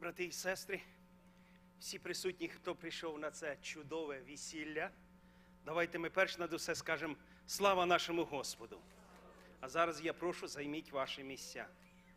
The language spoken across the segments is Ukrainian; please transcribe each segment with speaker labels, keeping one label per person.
Speaker 1: Брати і сестри, всі присутні, хто прийшов на це чудове весілля, давайте ми перш над усе скажемо «Слава нашому Господу!». А зараз я прошу, займіть ваші місця.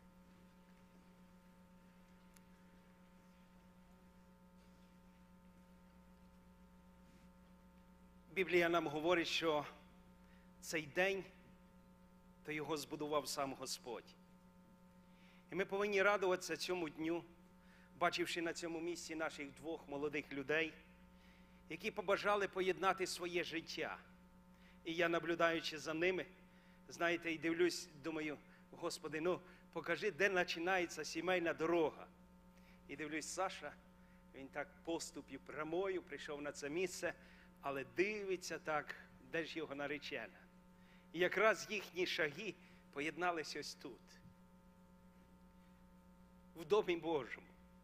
Speaker 1: Біблія нам говорить, що цей день, то його збудував сам Господь. І ми повинні радуватися цьому дню, бачивши на цьому місці наших двох молодих людей, які побажали поєднати своє життя. І я, наблюдаючи за ними, знаєте, і дивлюсь, думаю, Господи, покажи, де починається сімейна дорога. І дивлюсь, Саша, він так поступ'ю прямою прийшов на це місце, але дивиться так, де ж його наречена. І якраз їхні шаги поєдналися ось тут, в Домі Божому.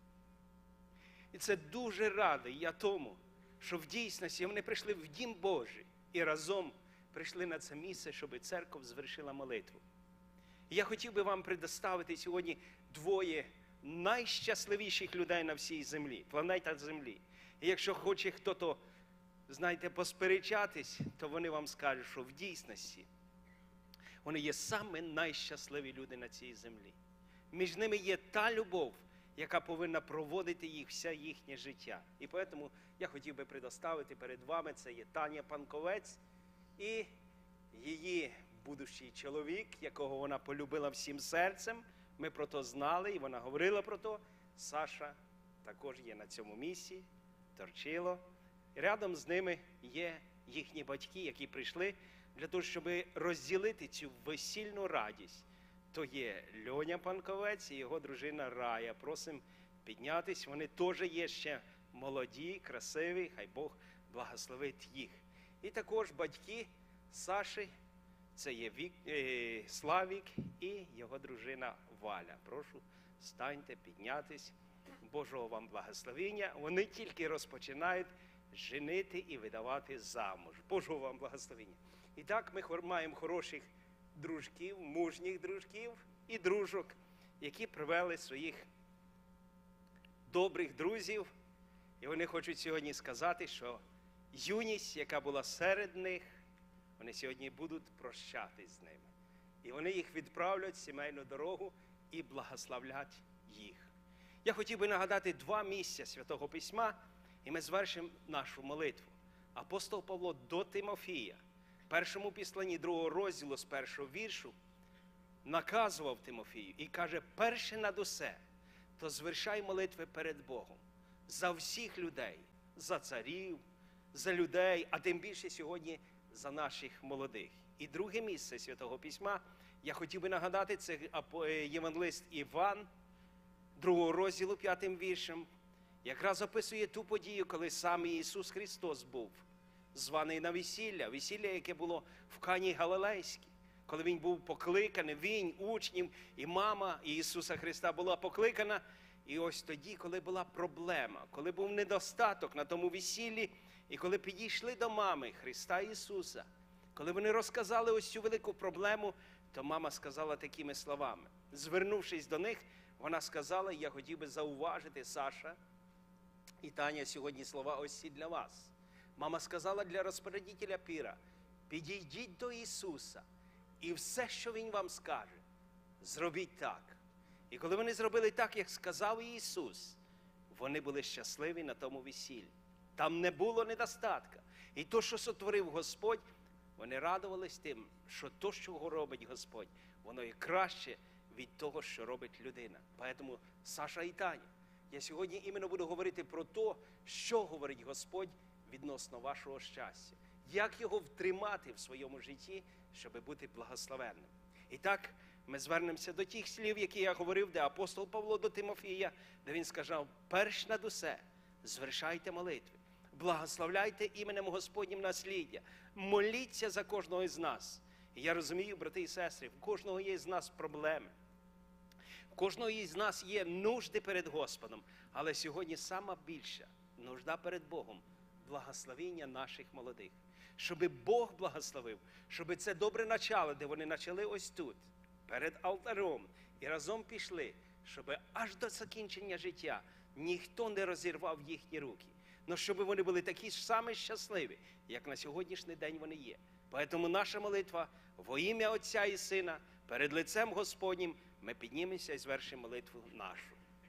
Speaker 1: І це дуже радий я тому, що в дійсності вони прийшли в Дім Божий і разом прийшли на це місце, щоб церква звершила молитву. І я хотів би вам предоставити сьогодні двоє найщасливіших людей на всій землі, планета Землі. І якщо хоче хто-то, знаєте, посперечатись, то вони вам скажуть, що в дійсності вони є саме найщасливі люди на цій землі. Між ними є та любов, яка повинна проводити їх все їхнє життя. І тому я хотів би предоставити перед вами, це є Таня Панковець і її будущий чоловік, якого вона полюбила всім серцем. Ми про то знали, і вона говорила про то. Саша також є на цьому місці, Торчило. І рядом з ними є їхні батьки, які прийшли для того, щоб розділити цю весільну радість. То є Льоня Панковець і його дружина Рая. Просимо піднятись. Вони теж є ще молоді, красиві. Хай Бог благословить їх. І також батьки Саші, це є Славік і його дружина Валя. Прошу, станьте, піднятись. Божого вам благословення. Вони тільки розпочинають женити і видавати замуж. Божого вам благословення. І так ми маємо хороших дружків, мужніх дружків і дружок, які привели своїх добрих друзів. І вони хочуть сьогодні сказати, що юність, яка була серед них, вони сьогодні будуть прощатись з ними. І вони їх відправлять в сімейну дорогу і благословлять їх. Я хотів би нагадати два місця Святого Письма, і ми звершимо нашу молитву. Апостол Павло до Тимофія, в першому післанні 2 розділу з 1 віршу, наказував Тимофію і каже, перше над усе, то звершай молитви перед Богом за всіх людей, за царів, за людей, а тим більше сьогодні за наших молодих. І друге місце Святого Письма, я хотів би нагадати, це євангелист Іван, 2 розділу 5 віршем, якраз описує ту подію, коли сам Ісус Христос був званий на весілля, яке було в Кані Галилейській, коли Він був покликаний, Він, учнів і мама Ісуса Христа була покликана. І ось тоді, коли була проблема, коли був недостаток на тому весіллі, і коли підійшли до мами Христа Ісуса, коли вони розказали ось цю велику проблему, то мама сказала такими словами. Звернувшись до них, вона сказала, я хотів би зауважити, Саша і Таня, сьогодні слова ось ці для вас. Мама сказала для розпорядителя пира, підійдіть до Ісуса і все, що Він вам скаже, зробіть так. І коли вони зробили так, як сказав Ісус, вони були щасливі на тому весіллі. Там не було недостатка. І то, що сотворив Господь, вони радувались тим, що то, що робить Господь, воно є краще від того, що робить людина. Тому, Саша і Таня, я сьогодні іменно буду говорити про те, що говорить Господь відносно вашого щастя. Як його втримати в своєму житті, щоб бути благословенним. І так, ми звернемося до тих слів, які я говорив, де апостол Павло до Тимофія, де він сказав, перш над усе, звершайте молитви, благословляйте іменем Господнім насліддя, моліться за кожного із нас. І я розумію, брати і сестри, в кожного є з нас проблеми. В кожного із нас є нужди перед Господом, але сьогодні сама більша нужда перед Богом – благословення наших молодих. Щоб Бог благословив, щоб це добре начало, де вони почали ось тут, перед алтарем, і разом пішли, щоб аж до закінчення життя ніхто не розірвав їхні руки. Но щоб вони були такі ж самі щасливі, як на сьогоднішній день вони є. Тому наша молитва во ім'я Отця і Сина, перед лицем Господнім, ми піднімемося і звершимо молитву нашу.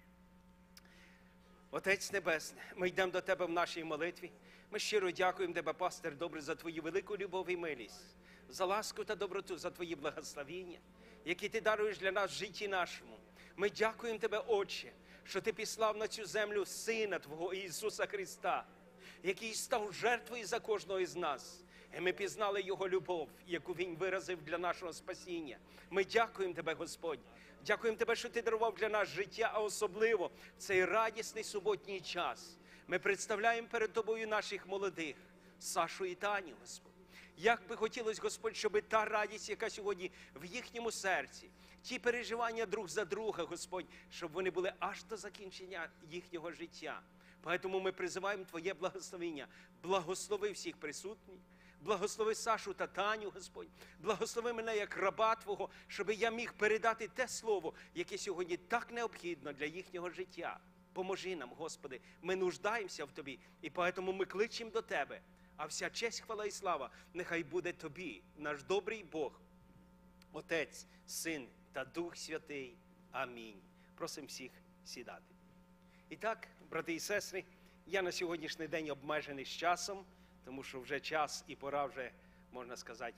Speaker 1: Отець Небесний, ми йдемо до Тебе в нашій молитві. Ми щиро дякуємо Тебе, Пастир добрий, за Твою велику любов і милість, за ласку та доброту, за Твої благословіння, які Ти даруєш для нас в житті нашому. Ми дякуємо Тебе, Отче, що Ти післав на цю землю Сина Твого Ісуса Христа, який став жертвою за кожного із нас. І ми пізнали Його любов, яку Він виразив для нашого спасіння. Ми дякуємо Тебе, Господь. Дякуємо Тебе, що Ти дарував для нас життя, а особливо в цей радісний суботній час. Ми представляємо перед Тобою наших молодих, Сашу і Таню, Господь. Як би хотілося, Господь, щоб та радість, яка сьогодні в їхньому серці, ті переживання друг за друга, Господь, щоб вони були аж до закінчення їхнього життя. Тому ми призиваємо Твоє благословення. Благослови всіх присутніх, благослови Сашу та Таню, Господь. Благослови мене як раба Твого, щоб я міг передати те слово, яке сьогодні так необхідно для їхнього життя. Поможи нам, Господи, ми нуждаємося в Тобі, і тому ми кличемо до Тебе. А вся честь, хвала і слава нехай буде Тобі, наш добрий Бог, Отець, Син та Дух Святий. Амінь. Просимо всіх сідати. І так, брати і сестри, я на сьогоднішній день обмежений з часом, тому що вже час і пора вже, можна сказати,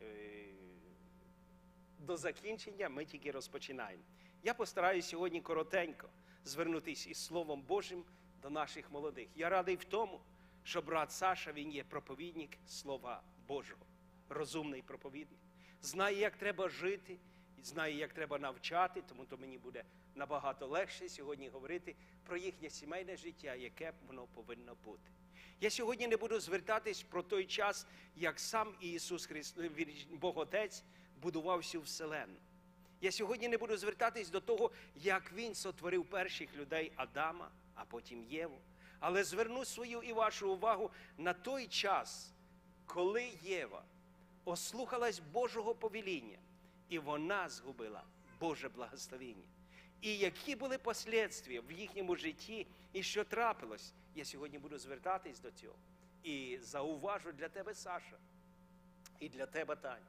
Speaker 1: до закінчення ми тільки розпочинаємо. Я постараюсь сьогодні коротенько звернутися із Словом Божим до наших молодих. Я радий в тому, що брат Саша, він є проповідник Слова Божого, розумний проповідник. Знає, як треба жити, знає, як треба навчати, тому то мені буде набагато легше сьогодні говорити про їхнє сімейне життя, яке воно повинно бути. Я сьогодні не буду звертатись про той час, як сам Ісус Христос, Бог Отець, будував всю вселенну. Я сьогодні не буду звертатись до того, як Він сотворив перших людей Адама, а потім Єву. Але зверну свою і вашу увагу на той час, коли Єва ослухалась Божого повеління, і вона згубила Боже благословення. І які були послідствия в їхньому житті, і що трапилось, я сьогодні буду звертатись до цього. І зауважу для тебе, Саша, і для тебе, Таня,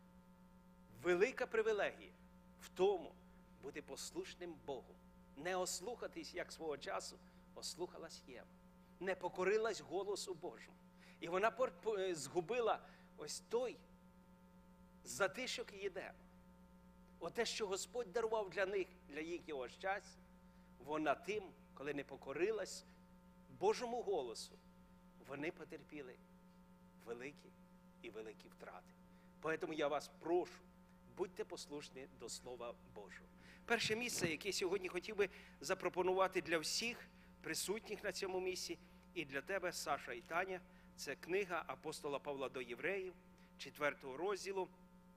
Speaker 1: велика привілегія в тому бути послушним Богу. Не ослухатись, як свого часу ослухалась Єва. Не покорилась голосу Божому. І вона згубила ось той затишок і Єдем. Оте, що Господь дарував для них, для їхнього щастя, вона тим, коли не покорилась Божому голосу, вони потерпіли великі і великі втрати. Тому я вас прошу, будьте послушні до Слова Божого. Перше місце, яке сьогодні хотів би запропонувати для всіх присутніх на цьому місці, і для тебе, Саша і Таня, це книга апостола Павла до Євреїв, 4 розділу,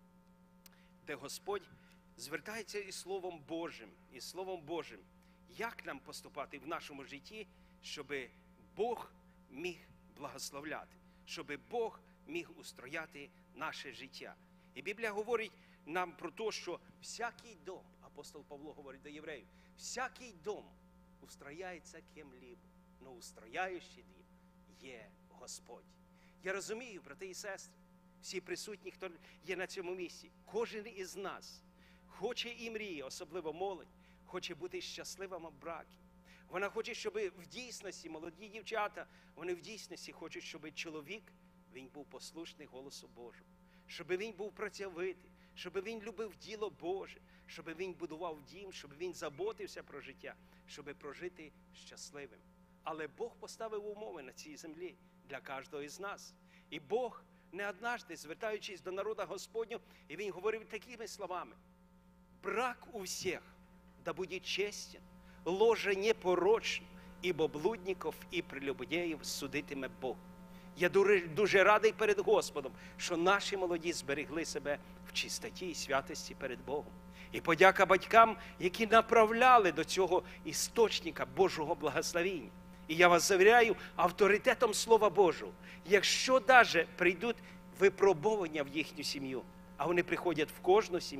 Speaker 1: де Господь звертається із Словом Божим, як нам поступати в нашому житті, щоб Бог міг благословляти, щоб Бог міг устрояти наше життя. І Біблія говорить нам про те, що всякий дом, апостол Павло говорить до євреїв, всякий дом устрояється ким-либо, но устрояючий дім є Господь. Я розумію, брати і сестри, всі присутні, хто є на цьому місці, кожен із нас хоче і мріє, особливо молодь, хоче бути щасливим в бракі. Вона хоче, щоб в дійсності, молоді дівчата, вони в дійсності хочуть, щоб чоловік, він був послушний голосу Божому, щоб він був працьовитий, щоб він любив діло Боже, щоб він будував дім, щоб він заботився про життя, щоб прожити щасливим. Але Бог поставив умови на цій землі для кожного із нас. І Бог не однажды, звертаючись до народа Господнього, і він говорив такими словами: «Брак у всех да будет честен, ложе непорочно, ибо блудников і прелюбодеїв судитиме Бог». Я дуже радий перед Господом, що наші молоді зберегли себе в чистоті і святості перед Богом. І подяка батькам, які направляли до цього істочника Божого благословіння. І я вас завіряю авторитетом Слова Божого, якщо навіть прийдуть випробування в їхню сім'ю, а вони приходять в кожну сім'ю,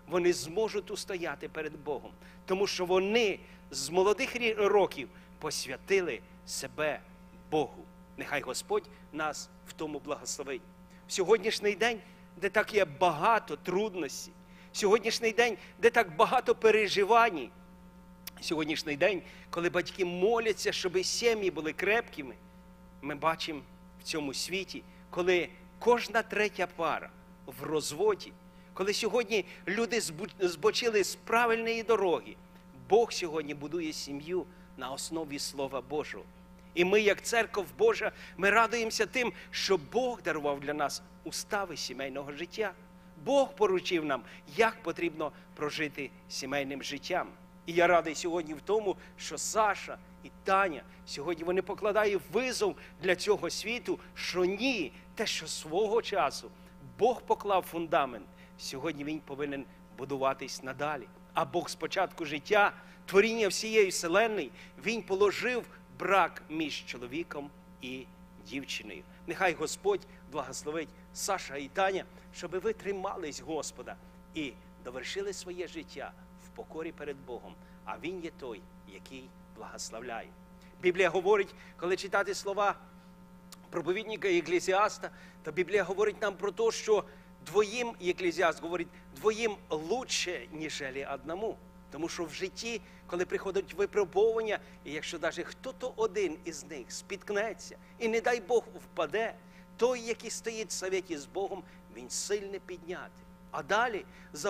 Speaker 1: вони зможуть устояти перед Богом. Тому що вони з молодих років посвятили себе Богу. Нехай Господь нас в тому благословить. В сьогоднішній день, де так є багато трудностей, сьогоднішній день, де так багато переживань, сьогоднішній день, коли батьки моляться, щоб сім'ї були крепкими, ми бачимо в цьому світі, коли кожна третя пара в розводі, коли сьогодні люди збочили з правильної дороги, Бог сьогодні будує сім'ю на основі Слова Божого. І ми, як церква Божа, ми радуємося тим, що Бог дарував для нас устави сімейного життя. Бог поручив нам, як потрібно прожити сімейним життям. І я радий сьогодні в тому, що Саша і Таня, сьогодні вони покладають визов для цього світу, що ні, те, що свого часу Бог поклав фундамент, сьогодні він повинен будуватись надалі. А Бог з початку життя, творіння всієї вселенної, він положив брак між чоловіком і дівчиною. Нехай Господь благословить Саша і Таня, щоб ви тримались Господа і довершили своє життя в покорі перед Богом. А Він є той, який благословляє. Біблія говорить, коли читати слова проповідника Єклезіаста, то Біблія говорить нам про те, що двоїм, Єклезіаст говорить, двоїм лучше, ніж одному. Тому що в житті, коли приходять випробування, і якщо навіть хто-то один із них спіткнеться, і не дай Бог впаде, той, який стоїть в совєті з Богом, він сильно піднятий. А далі,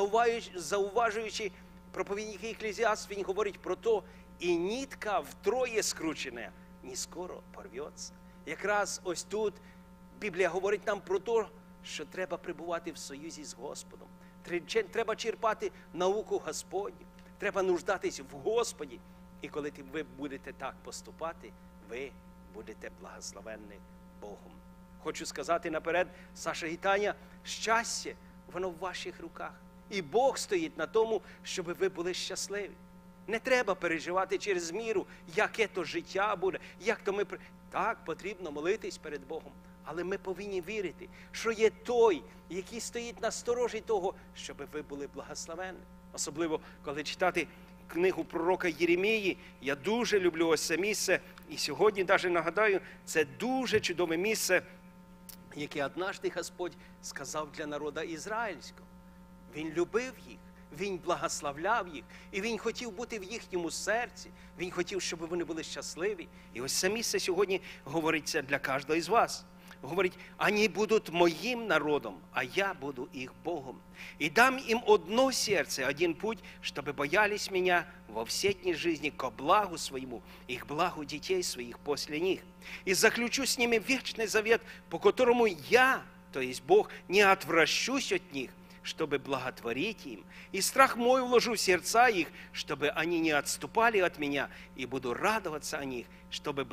Speaker 1: зауважуючи проповідник Єклезіаст, він говорить про те, і нитка втроє скручена, не скоро порветься. Якраз ось тут Біблія говорить нам про те, що треба перебувати в союзі з Господом. Треба черпати науку Господню. Треба нуждатись в Господі. І коли ви будете так поступати, ви будете благословенні Богом. Хочу сказати наперед, Саша і Таня, щастя, воно в ваших руках. І Бог стоїть на тому, щоб ви були щасливі. Не треба переживати через міру, яке то життя буде, як то ми... Так, потрібно молитись перед Богом. Але ми повинні вірити, що є той, який стоїть на сторожі того, щоб ви були благословенні. Особливо, коли читати книгу пророка Єремії, я дуже люблю ось це місце. І сьогодні, навіть нагадаю, це дуже чудове місце, яке однажды Господь сказав для народу ізраїльського. Він любив їх, Він благословляв їх, і Він хотів бути в їхньому серці. Він хотів, щоб вони були щасливі. І ось це місце сьогодні говориться для кожного із вас. Говорить, они будут моим народом, а я буду их Богом. И дам им одно сердце, один путь, чтобы боялись меня во все дни жизни ко благу своему, и к благу детей своих после них. И заключу с ними вечный завет, по которому я, то есть Бог, не отвращусь от них, чтобы благотворить им. И страх мой вложу в сердца их, чтобы они не отступали от меня, и буду радоваться о них, чтобы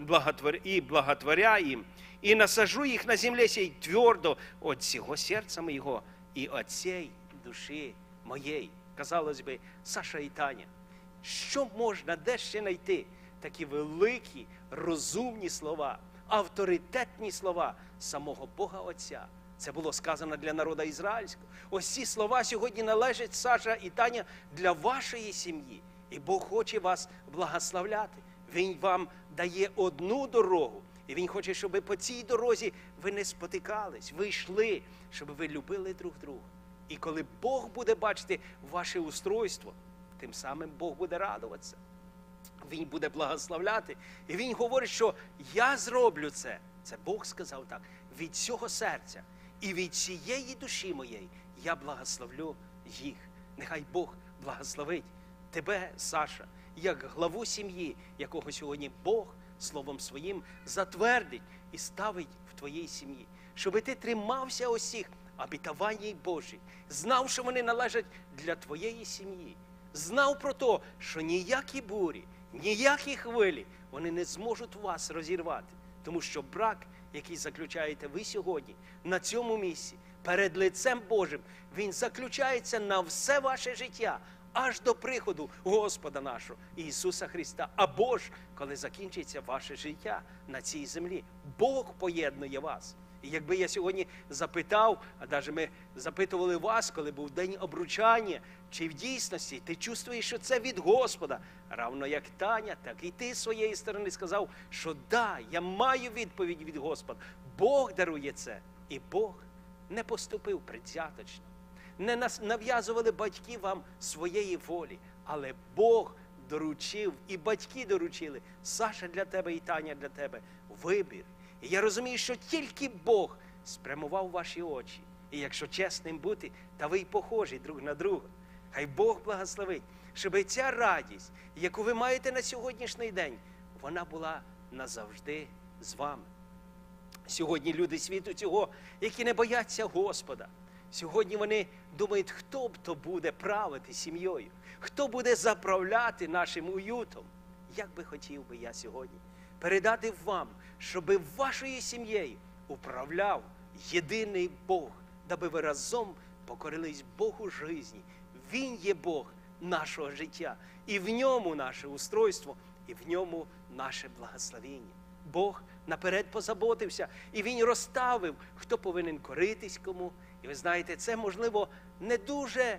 Speaker 1: благотворя им, и насажу их на земле сей твердо от всего сердца моего и от всей души моей. Казалось би, Саша і Таня, що можна де ще знайти такі великі, розумні слова, авторитетні слова самого Бога Отця? Це було сказано для народу ізраїльського. Ось ці слова сьогодні належать, Саша і Таня, для вашої сім'ї. І Бог хоче вас благословляти. Він вам дає одну дорогу. І Він хоче, щоб по цій дорозі ви не спотикались, ви йшли, щоб ви любили друг друга. І коли Бог буде бачити ваше устройство, тим самим Бог буде радуватися. Він буде благословляти. І Він говорить, що я зроблю це. Це Бог сказав так. Від всього серця і від всієї душі моєї я благословлю їх. Нехай Бог благословить тебе, Саша, як главу сім'ї, якого сьогодні Бог Словом Своїм затвердить і ставить в твоїй сім'ї. Щоб ти тримався усіх обітувань Божих, знав, що вони належать для твоєї сім'ї, знав про те, що ніякі бурі, ніякі хвилі, вони не зможуть вас розірвати. Тому що брак, який заключаєте ви сьогодні, на цьому місці, перед лицем Божим, він заключається на все ваше життя, аж до приходу Господа нашого Ісуса Христа. Або ж, коли закінчиться ваше життя на цій землі, Бог поєднує вас. І якби я сьогодні запитав, а навіть ми запитували вас, коли був день обручання, чи в дійсності ти чувствуєш, що це від Господа, равно як Таня, так і ти з своєї сторони сказав, що да, я маю відповідь від Господа. Бог дарує це. І Бог не поступив предвзяточно. Не нав'язували батьки вам своєї волі, але Бог доручив, і батьки доручили, Саша для тебе і Таня для тебе, вибір. І я розумію, що тільки Бог спрямував ваші очі. І якщо чесним бути, та ви й похожі друг на друга. Хай Бог благословить, щоб ця радість, яку ви маєте на сьогоднішній день, вона була назавжди з вами. Сьогодні люди світу цього, які не бояться Господа. Сьогодні вони думають, хто б то буде правити сім'єю, хто буде заправляти нашим уютом. Як би хотів би я сьогодні передати вам, щоби вашою сім'єю управляв єдиний Бог, даби ви разом покорились Богу житті. Він є Бог нашого життя, і в ньому наше устройство, і в ньому наше благословення. Бог наперед позаботився, і Він розставив, хто повинен коритись кому. І ви знаєте, це, можливо, не дуже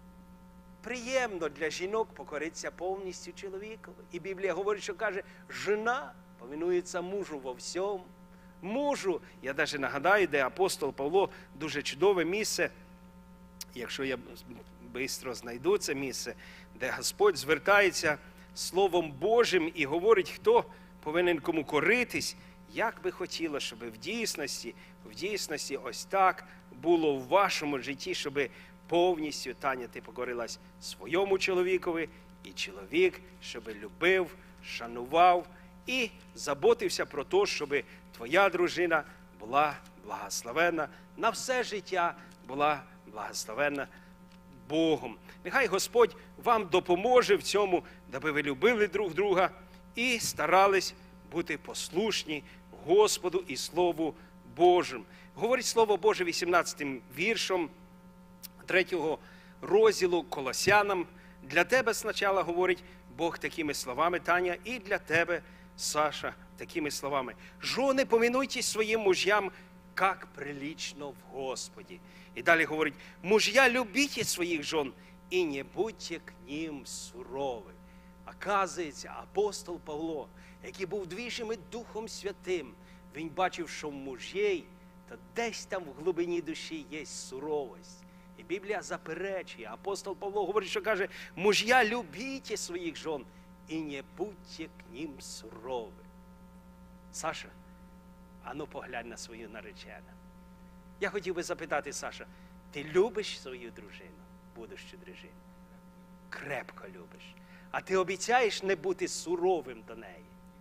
Speaker 1: приємно для жінок покоритися повністю чоловікові. І Біблія говорить, що каже, жена повинується мужу во всьому. Мужу, я навіть нагадаю, де апостол Павло, дуже чудове місце, якщо я швидко знайду це місце, де Господь звертається Словом Божим і говорить, хто повинен кому коритись. Як би хотіло, щоб в дійсності ось так було в вашому житті, щоб повністю, Таня, ти покорилась своєму чоловікові, і чоловік, щоб любив, шанував і заботився про те, щоб твоя дружина була благословена, на все життя була благословена Богом. Нехай Господь вам допоможе в цьому, даби ви любили друг друга і старались бути послушні Господу і Слову Божому. Говорить Слово Боже 18-м віршом 3-го розділу Колосянам. Для тебе спочатку говорить Бог такими словами, Таня, і для тебе, Саша, такими словами. Жони, повинуйтесь своїм мужьям, як прилично в Господі. І далі говорить, мужья, любіть своїх жон, і не будьте к ним сурові. Оказується, апостол Павло, який був движимий Духом Святим, він бачив, що в мужей, то десь там в глибині душі є суровість. І Біблія заперечує. Апостол Павло говорить, що каже, мужья, любіть своїх жон, і не будьте к ним сурові. Саша, ану поглянь на свою наречену. Я хотів би запитати, Саша, ти любиш свою дружину, будущу дружину? Крепко любиш. А ти обіцяєш не бути суровим до неї?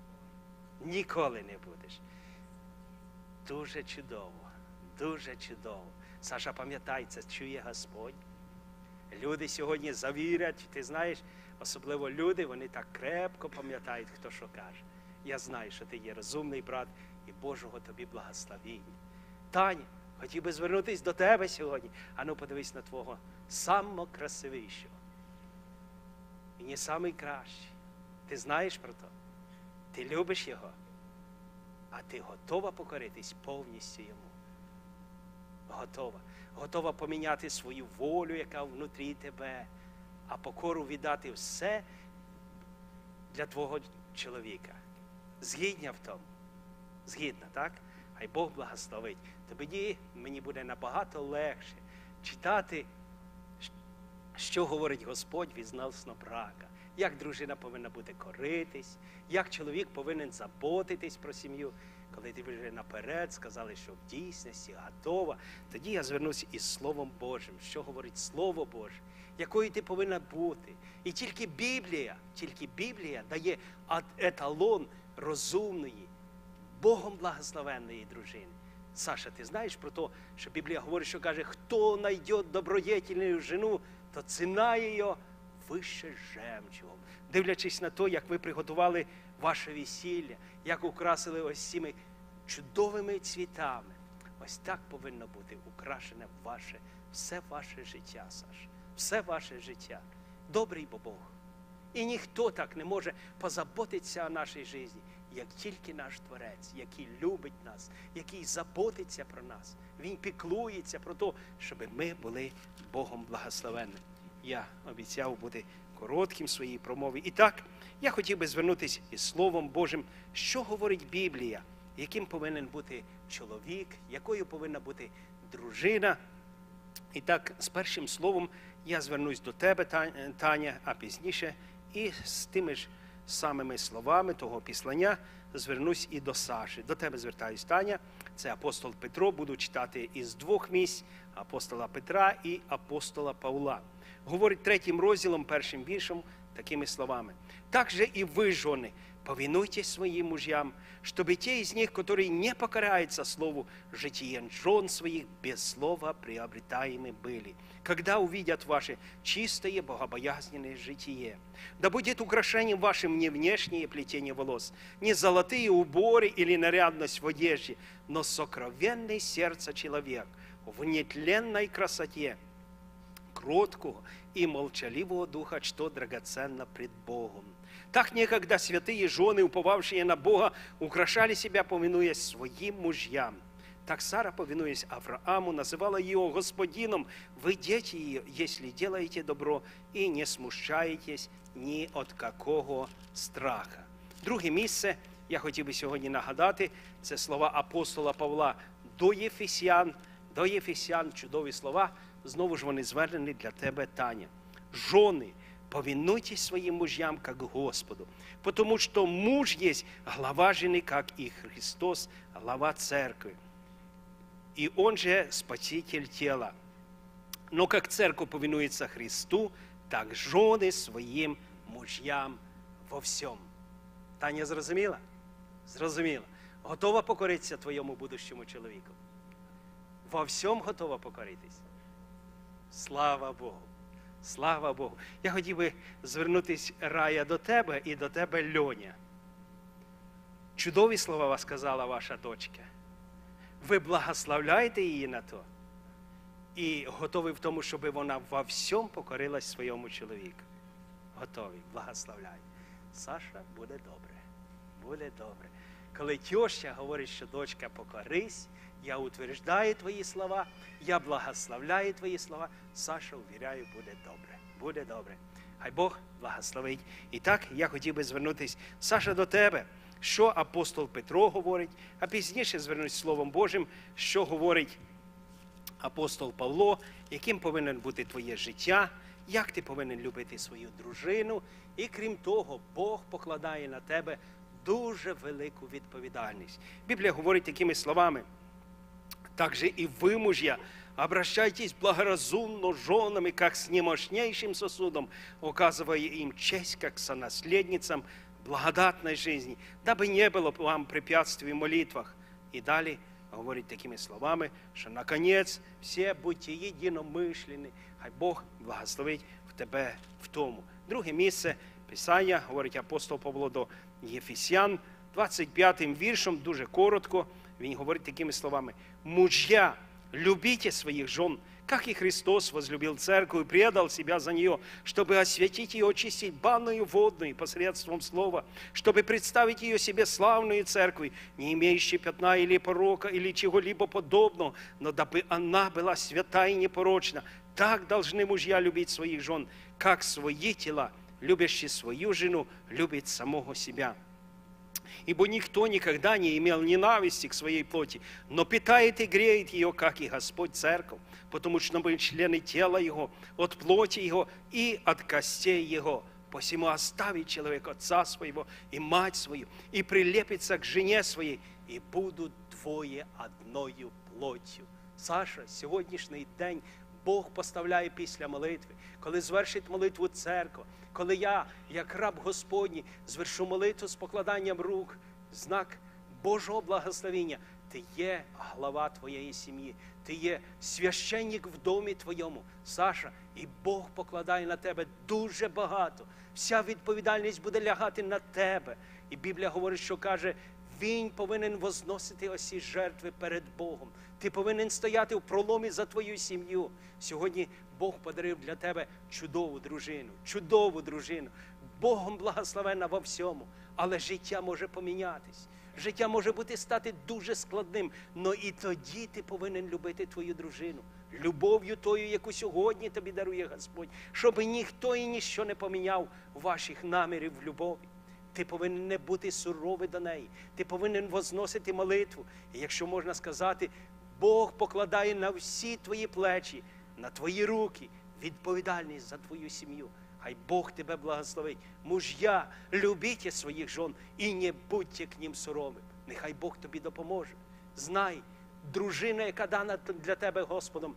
Speaker 1: Ніколи не будеш. Дуже чудово, дуже чудово. Саша, пам'ятай, це чує Господь. Люди сьогодні завірять, ти знаєш, особливо люди, вони так крепко пам'ятають, хто що каже. Я знаю, що ти є розумний брат і Божого тобі благословіння. Таня, хотів би звернутися до тебе сьогодні. Ану, подивись на твого самого красивішого. І не самий кращий. Ти знаєш про то? Ти любиш його? А ти готова покоритись повністю йому? Готова. Готова поміняти свою волю, яка внутрі тебе, а покору віддати все для твого чоловіка. Згідна в тому? Згідна, так? Хай Бог благословить. Тоді мені буде набагато легше читати, що говорить Господь відносно брака. Як дружина повинна бути коритись, як чоловік повинен заботитись про сім'ю. Коли ти вже наперед сказали, що в дійсності готова, тоді я звернуся із Словом Божим. Що говорить Слово Боже? Якою ти повинна бути. І тільки Біблія дає еталон розумної, Богом благословенної дружини. Саша, ти знаєш про те, що Біблія говорить, що каже, хто знайде добродетельну жену, то ціна її вище жемчугом. Дивлячись на те, як ви приготували ваше весілля, як украсили ось цими чудовими цвітами. Ось так повинно бути украшене все ваше життя, Саша. Все ваше життя. Добрий бо Бог. І ніхто так не може позаботитися о нашій житті, як тільки наш Творець, який любить нас, який заботиться про нас. Він піклується про те, щоб ми були Богом благословенними. Я обіцяв бути коротким в своїй промові. І так, я хотів би звернутися із Словом Божим, що говорить Біблія, яким повинен бути чоловік, якою повинна бути дружина. І так, з першим словом я звернусь до тебе, Таня, а пізніше і з тими ж самими словами того післання звернусь і до Саші. До тебе звертаюсь, Таня. Це апостол Петро, буду читати із двох місць, апостола Петра і апостола Павла. Говорить 3 розділом, 1 віршем, такими словами. «Так же и вы, жены, повинуйтесь своим мужьям, чтобы те из них, которые не покоряются слову, житием жен своих без слова приобретаемы были, когда увидят ваше чистое, богобоязненное житие. Да будет украшением вашим не внешнее плетение волос, не золотые уборы или нарядность в одежде, но сокровенный сердце человек в нетленной красоте, кроткого и молчаливого духа, что драгоценно пред Богом. Так некогда святые жены, уповавшие на Бога, украшали себя, повинуясь своим мужьям. Так Сара, повинуясь Аврааму, называла его господином. Вы дети ее, если делаете добро и не смущаєтесь ні от какого страха». Друге місце, я хотів би сьогодні нагадати, це слова апостола Павла до Єфесян. До Єфесян, чудові слова, знову ж вони звернені для тебе, Таня. «Жены, повинуйтесь своим мужьям, как Господу, потому что муж есть глава жены, как и Христос, глава церкви. И он же спаситель тела. Но как церковь повинуется Христу, так жены своим мужьям во всем». Таня, зрозуміла? Зрозуміла. Готова покоритися твоєму будущому чоловіку? Во всьому готова покоритись? Слава Богу! Слава Богу! Я хотів би звернутися, Рая, до тебе і до тебе, Льоня. Чудові слова сказала ваша дочка. Ви благословляєте її на то і готові в тому, щоб вона во всьому покорилась своєму чоловіку. Готові, благословляю. Саша, буде добре, буде добре. Коли тьоща говорить, що дочка, покорись, я утверждаю твої слова, я благословляю твої слова, Саша, увіряю, буде добре, буде добре. Хай Бог благословить. І так, я хотів би звернутися, Саша, до тебе, що апостол Петро говорить, а пізніше звернусь Словом Божим, що говорить апостол Павло, яким повинен бути твоє життя, як ти повинен любити свою дружину. І крім того, Бог покладає на тебе дуже велику відповідальність. Біблія говорить такими словами: «Так же и вы, мужья, обращайтесь благоразумно с женами, как с немощнейшим сосудом, указывая им честь, как сонаследницам благодатной жизни, дабы не было вам препятствий в молитвах». И далее говорить такими словами, що, наконець, всі будьте єдиномишленні, хай Бог благословить в тебе в тому. Друге місце Писання, говорить апостол Павло до Єфесян, 25-м віршем, дуже коротко, він говорить такими словами: «Мужья, любите своих жен, как и Христос возлюбил церковь и предал себя за нее, чтобы осветить ее, очистить банную водную посредством слова, чтобы представить ее себе славную церковь, не имеющей пятна или порока, или чего-либо подобного, но дабы она была свята и непорочна. Так должны мужья любить своих жен, как свои тела, любящий свою жену, любит самого себя. Ибо никто никогда не имел ненависти к своей плоти, но питает и греет ее, как и Господь церковь, потому что мы члены тела Его, от плоти Его и от костей Его. Посему оставит человек отца своего и мать свою, и прилепится к жене своей, и будут двоє одною плоттю». Саша, сьогоднішній день Бог поставляє після молитви, коли звершить молитву церква, коли я, як раб Господній, звершу молитву з покладанням рук, знак Божого благословення. Ти є глава твоєї сім'ї, ти є священник в домі твоєму, Саша, і Бог покладає на тебе дуже багато. Вся відповідальність буде лягати на тебе. І Біблія говорить, що каже, він повинен возносити осі жертви перед Богом. Ти повинен стояти в проломі за твою сім'ю. Сьогодні Бог подарив для тебе чудову дружину, чудову дружину. Богом благословенна во всьому. Але життя може помінятись. Життя може стати дуже складним. Но і тоді ти повинен любити твою дружину. Любов'ю тою, яку сьогодні тобі дарує Господь. Щоб ніхто і ніщо не поміняв ваших намірів в любові. Ти повинен не бути суровий до неї. Ти повинен возносити молитву. І якщо можна сказати, Бог покладає на всі твої плечі, на твої руки відповідальність за твою сім'ю. Хай Бог тебе благословить. Муж'я, любіть своїх жон і не будьте к ним суровим. Нехай Бог тобі допоможе. Знай, дружина, яка дана для тебе Господом,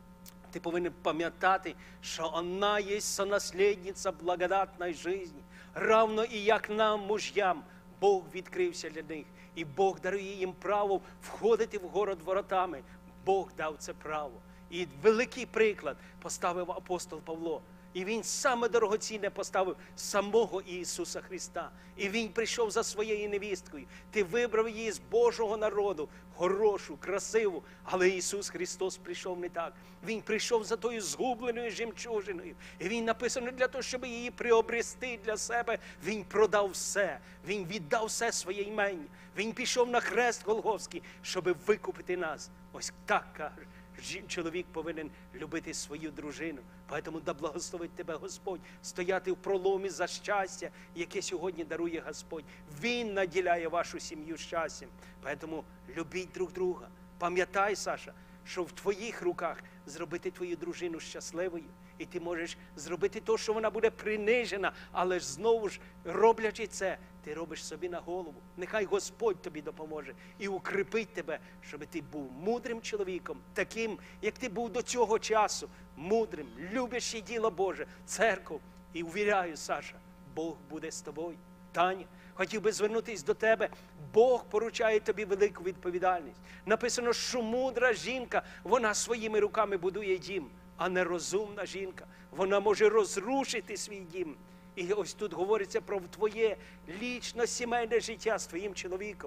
Speaker 1: ти повинен пам'ятати, що вона є сонаслідниця благодатної житті. Равно і як нам, муж'ям, Бог відкрився для них. І Бог дарує їм право входити в город воротами. Бог дав це право. І великий приклад поставив апостол Павло. І він саме дорогоцінне поставив самого Ісуса Христа. І він прийшов за своєю невісткою. Ти вибрав її з Божого народу, хорошу, красиву. Але Ісус Христос прийшов не так. Він прийшов за тою згубленою жемчужиною. І він написано для того, щоб її приобрести для себе. Він продав все. Він віддав все своє імення. Він пішов на хрест Голгофський, щоб викупити нас. Ось так каже. Чоловік повинен любити свою дружину. Тому да благословить тебе Господь стояти в проломі за щастя, яке сьогодні дарує Господь. Він наділяє вашу сім'ю щастям. Тому любіть друг друга. Пам'ятай, Саша, що в твоїх руках зробити твою дружину щасливою. І ти можеш зробити те, що вона буде принижена, але ж знову ж, роблячи це, ти робиш собі на голову. Нехай Господь тобі допоможе і укріпить тебе, щоб ти був мудрим чоловіком, таким, як ти був до цього часу, мудрим, любящий діло Боже, церкву. І увіряю, Саша, Бог буде з тобою. Таня, хотів би звернутися до тебе. Бог поручає тобі велику відповідальність. Написано, що мудра жінка, вона своїми руками будує дім, а нерозумна жінка, вона може розрушити свій дім. І ось тут говориться про твоє лічно сімейне життя з твоїм чоловіком.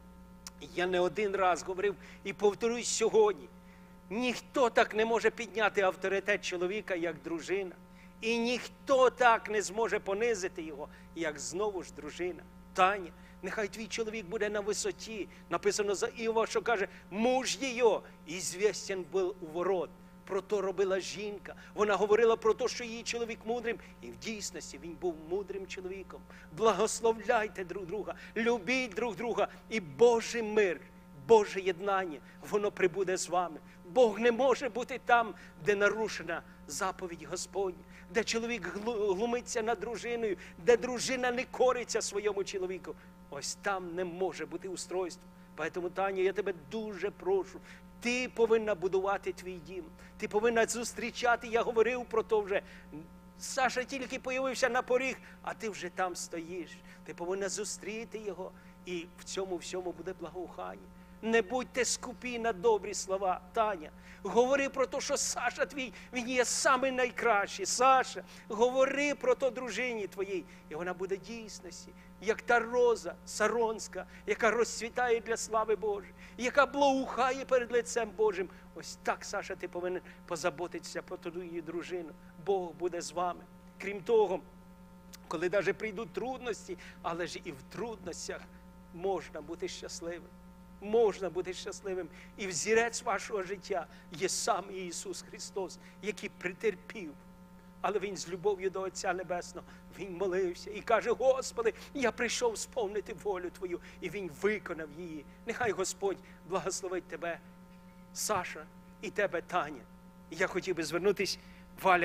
Speaker 1: Я не один раз говорив і повторюсь сьогодні. Ніхто так не може підняти авторитет чоловіка, як дружина. І ніхто так не зможе понизити його, як знову ж дружина. Таня, нехай твій чоловік буде на висоті. Написано за Іова, що каже, муж її ізвістен був у ворот. Про то робила жінка. Вона говорила про те, що її чоловік мудрим. І в дійсності він був мудрим чоловіком. Благословляйте друг друга, любіть друг друга. І Божий мир, Боже єднання, воно прибуде з вами. Бог не може бути там, де нарушена заповідь Господня, де чоловік глумиться над дружиною, де дружина не кориться своєму чоловіку. Ось там не може бути устройство. Тому, Таня, я тебе дуже прошу, ти повинна будувати твій дім. Ти повинна зустрічати, я говорив про то вже. Саша тільки появився на поріг, а ти вже там стоїш. Ти повинна зустріти його, і в цьому всьому буде благоухання. Не будьте скупі на добрі слова, Таня. Говори про те, що Саша твій, він є самий найкращий. Саша, говори про то дружині твоїй, і вона буде дійсності, як та роза саронська, яка розцвітає для слави Божої, яка благоухає перед лицем Божим. Ось так, Саша, ти повинен позаботитися про твою дружину. Бог буде з вами. Крім того, коли навіть прийдуть трудності, але ж і в трудностях можна бути щасливим. Можна бути щасливим. І взірець вашого життя є сам Ісус Христос, який претерпів. Але Він з любов'ю до Отця Небесного, Він молився і каже, Господи, я прийшов сповнити волю Твою. І Він виконав її. Нехай Господь благословить тебе, Саша, і тебе, Таня. І я хотів би звернутися, Валя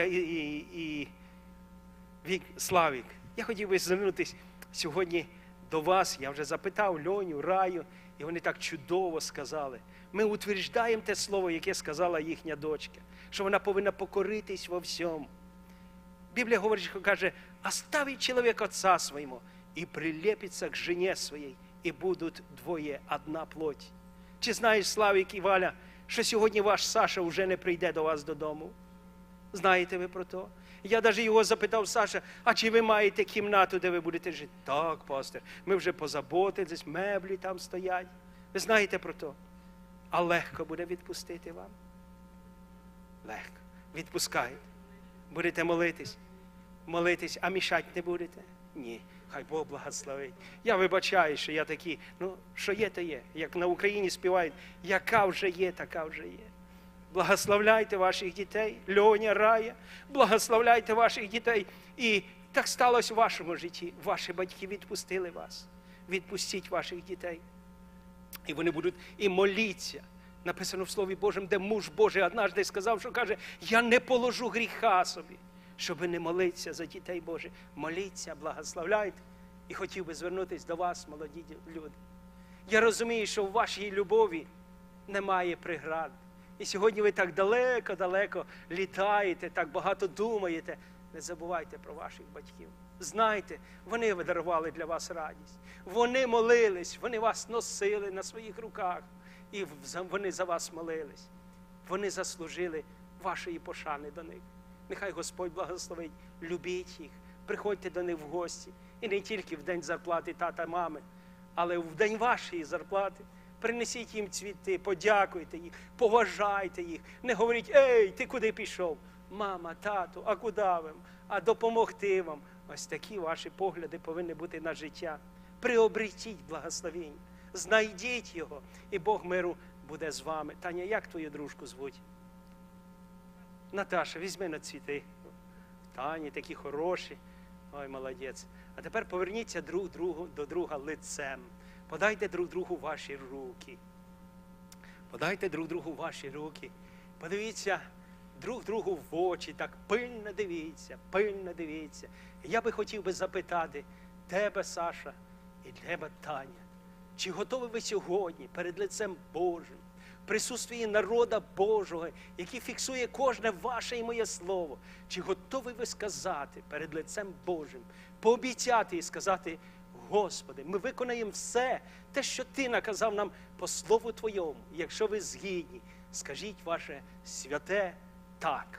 Speaker 1: і Славік, я хотів би звернутися сьогодні до вас. Я вже запитав Льоню, Раю, і вони так чудово сказали. Ми утверждаємо те слово, яке сказала їхня дочка, що вона повинна покоритись во всьому. Біблія говорить, що каже, оставить чоловік отца своєму і прилепиться к жене своїй, і будуть двоє одна плоть. Чи знаєш, Славік і Валя, що сьогодні ваш Саша вже не прийде до вас додому? Знаєте ви про то? Я навіть його запитав, Саша, а чи ви маєте кімнату, де ви будете жити? Так, пастор, ми вже позаботились, меблі там стоять. Ви знаєте про то? А легко буде відпустити вам? Легко. Відпускаєте. Будете молитись, а мішати не будете. Ні. Хай Бог благословить. Я вибачаю, що я такий, що є, то є. Як на Україні співають, яка вже є, така вже є. Благословляйте ваших дітей, Льоня, Рая, благословляйте ваших дітей. І так сталося у вашому житті. Ваші батьки відпустили вас. Відпустіть ваших дітей. І вони будуть і моліться. Написано в Слові Божому, де муж Божий однажды сказав, що каже, я не положу гріха собі, щоб не молитися за дітей Божих. Моліться, благословляйте. І хотів би звернутися до вас, молоді люди. Я розумію, що в вашій любові немає преград. І сьогодні ви так далеко-далеко літаєте, так багато думаєте. Не забувайте про ваших батьків. Знайте, вони дарували для вас радість. Вони молились, вони вас носили на своїх руках. І вони за вас молились. Вони заслужили вашої пошани до них. Нехай Господь благословить. Любіть їх, приходьте до них в гості. І не тільки в день зарплати тата, мами, але в день вашої зарплати. Принесіть їм цвіти, подякуйте їх, поважайте їх. Не говоріть, ей, ти куди пішов? Мама, тату, а куди вам? А допомогти вам. Ось такі ваші погляди повинні бути на життя. Приобретіть благословіння, знайдіть його, і Бог миру буде з вами. Таня, як твою дружку звуть? Наташа, візьми на цвіти. Тані, такі хороші. Ой, молодець. А тепер поверніться друг до друга лицем. Подайте друг другу ваші руки. Подайте друг другу ваші руки. Подивіться друг другу в очі, так пильно дивіться, пильно дивіться. Я би хотів би запитати тебе, Саша, і тебе, Таня, чи готові ви сьогодні перед лицем Божим, в присутствії народа Божого, який фіксує кожне ваше і моє слово, чи готові ви сказати перед лицем Божим, пообіцяти і сказати, Господи, ми виконаємо все те, що Ти наказав нам по слову Твоєму. Якщо ви згідні, скажіть ваше святе так.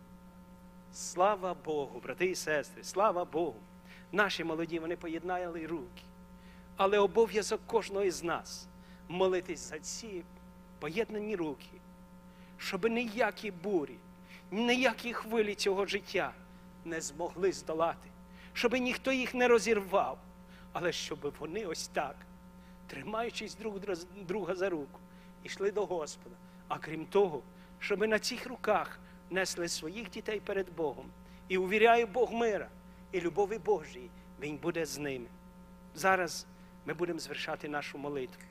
Speaker 1: Слава Богу, брати і сестри, слава Богу. Наші молоді, вони поєднали руки. Але обов'язок кожного із нас молитись за ці поєднані руки, щоб ніякі бурі, ніякі хвилі цього життя не змогли здолати, щоб ніхто їх не розірвав, але щоб вони ось так, тримаючись друг друга за руку, йшли до Господа. А крім того, щоб на цих руках несли своїх дітей перед Богом. І увіряю, Бог мира і любові Божої, Він буде з ними. Зараз ми будемо звершати нашу молитву.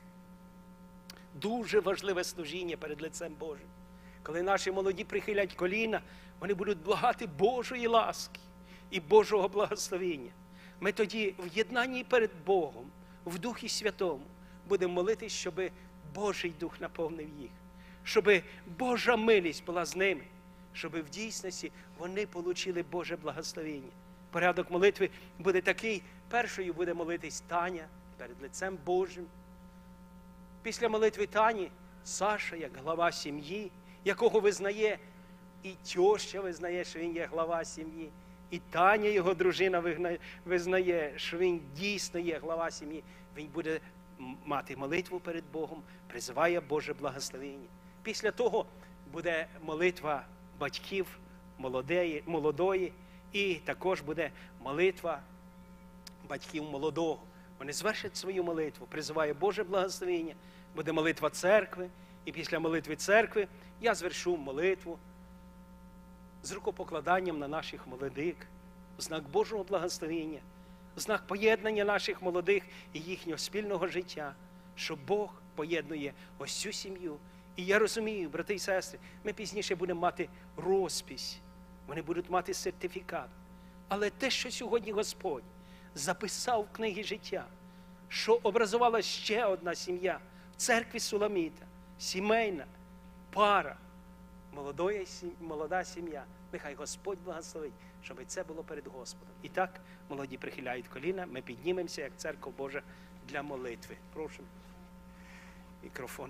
Speaker 1: Дуже важливе служіння перед лицем Божим. Коли наші молоді прихилять коліна, вони будуть благати Божої ласки і Божого благословення. Ми тоді в єднанні перед Богом, в Духі Святому, будемо молитись, щоб Божий Дух наповнив їх, щоб Божа милість була з ними, щоб в дійсності вони отримали Боже благословення. Порядок молитви буде такий. Першою буде молитись Таня перед лицем Божим. Після молитви Тані Саша, як глава сім'ї, якого визнає і тьоща визнає, що він є глава сім'ї, і Таня, його дружина, визнає, що він дійсно є глава сім'ї. Він буде мати молитву перед Богом, призиває Боже благословення. Після того буде молитва батьків молодої, і також буде молитва батьків молодого. Вони звершать свою молитву, призиває Боже благословення, буде молитва церкви, і після молитви церкви я звершу молитву з рукопокладанням на наших молодих, в знак Божого благословення, в знак поєднання наших молодих і їхнього спільного життя, що Бог поєднує ось цю сім'ю. І я розумію, брати і сестри, ми пізніше будемо мати розпись, вони будуть мати сертифікат. Але те, що сьогодні Господь записав в книгі життя, що образувала ще одна сім'я в церкві Суламіта, сімейна пара, молода сім'я. Нехай Господь благословить, щоб це було перед Господом. І так, молоді прихиляють коліна, ми піднімемося, як церква Божа, для молитви. Прошу мікрофон.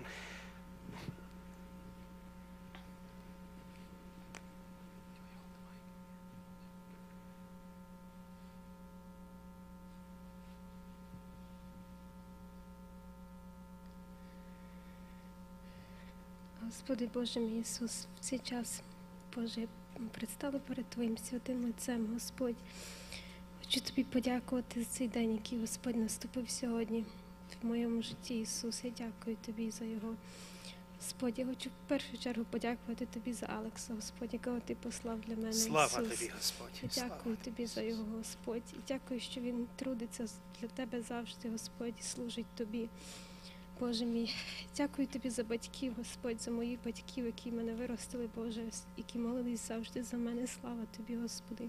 Speaker 2: Господи Боже мій Ісус, в цей час, Боже, предстану перед Твоїм святим лицем, Господь. Хочу тобі подякувати за цей день, який Господь наступив сьогодні в моєму житті, Ісус. Я дякую тобі за його. Господь, я хочу в першу чергу подякувати тобі за Алекса, Господь, якого ти послав для мене,
Speaker 1: Слава
Speaker 2: Ісус.
Speaker 1: тобі, Господь.
Speaker 2: Я
Speaker 1: Слава
Speaker 2: дякую тобі за його, Господь. І дякую, що він трудиться для тебе завжди, Господь, і служить тобі. Боже мій, дякую тобі за батьків, Господь, за моїх батьків, які мене виростили, Боже, які молились завжди за мене. Слава тобі, Господи.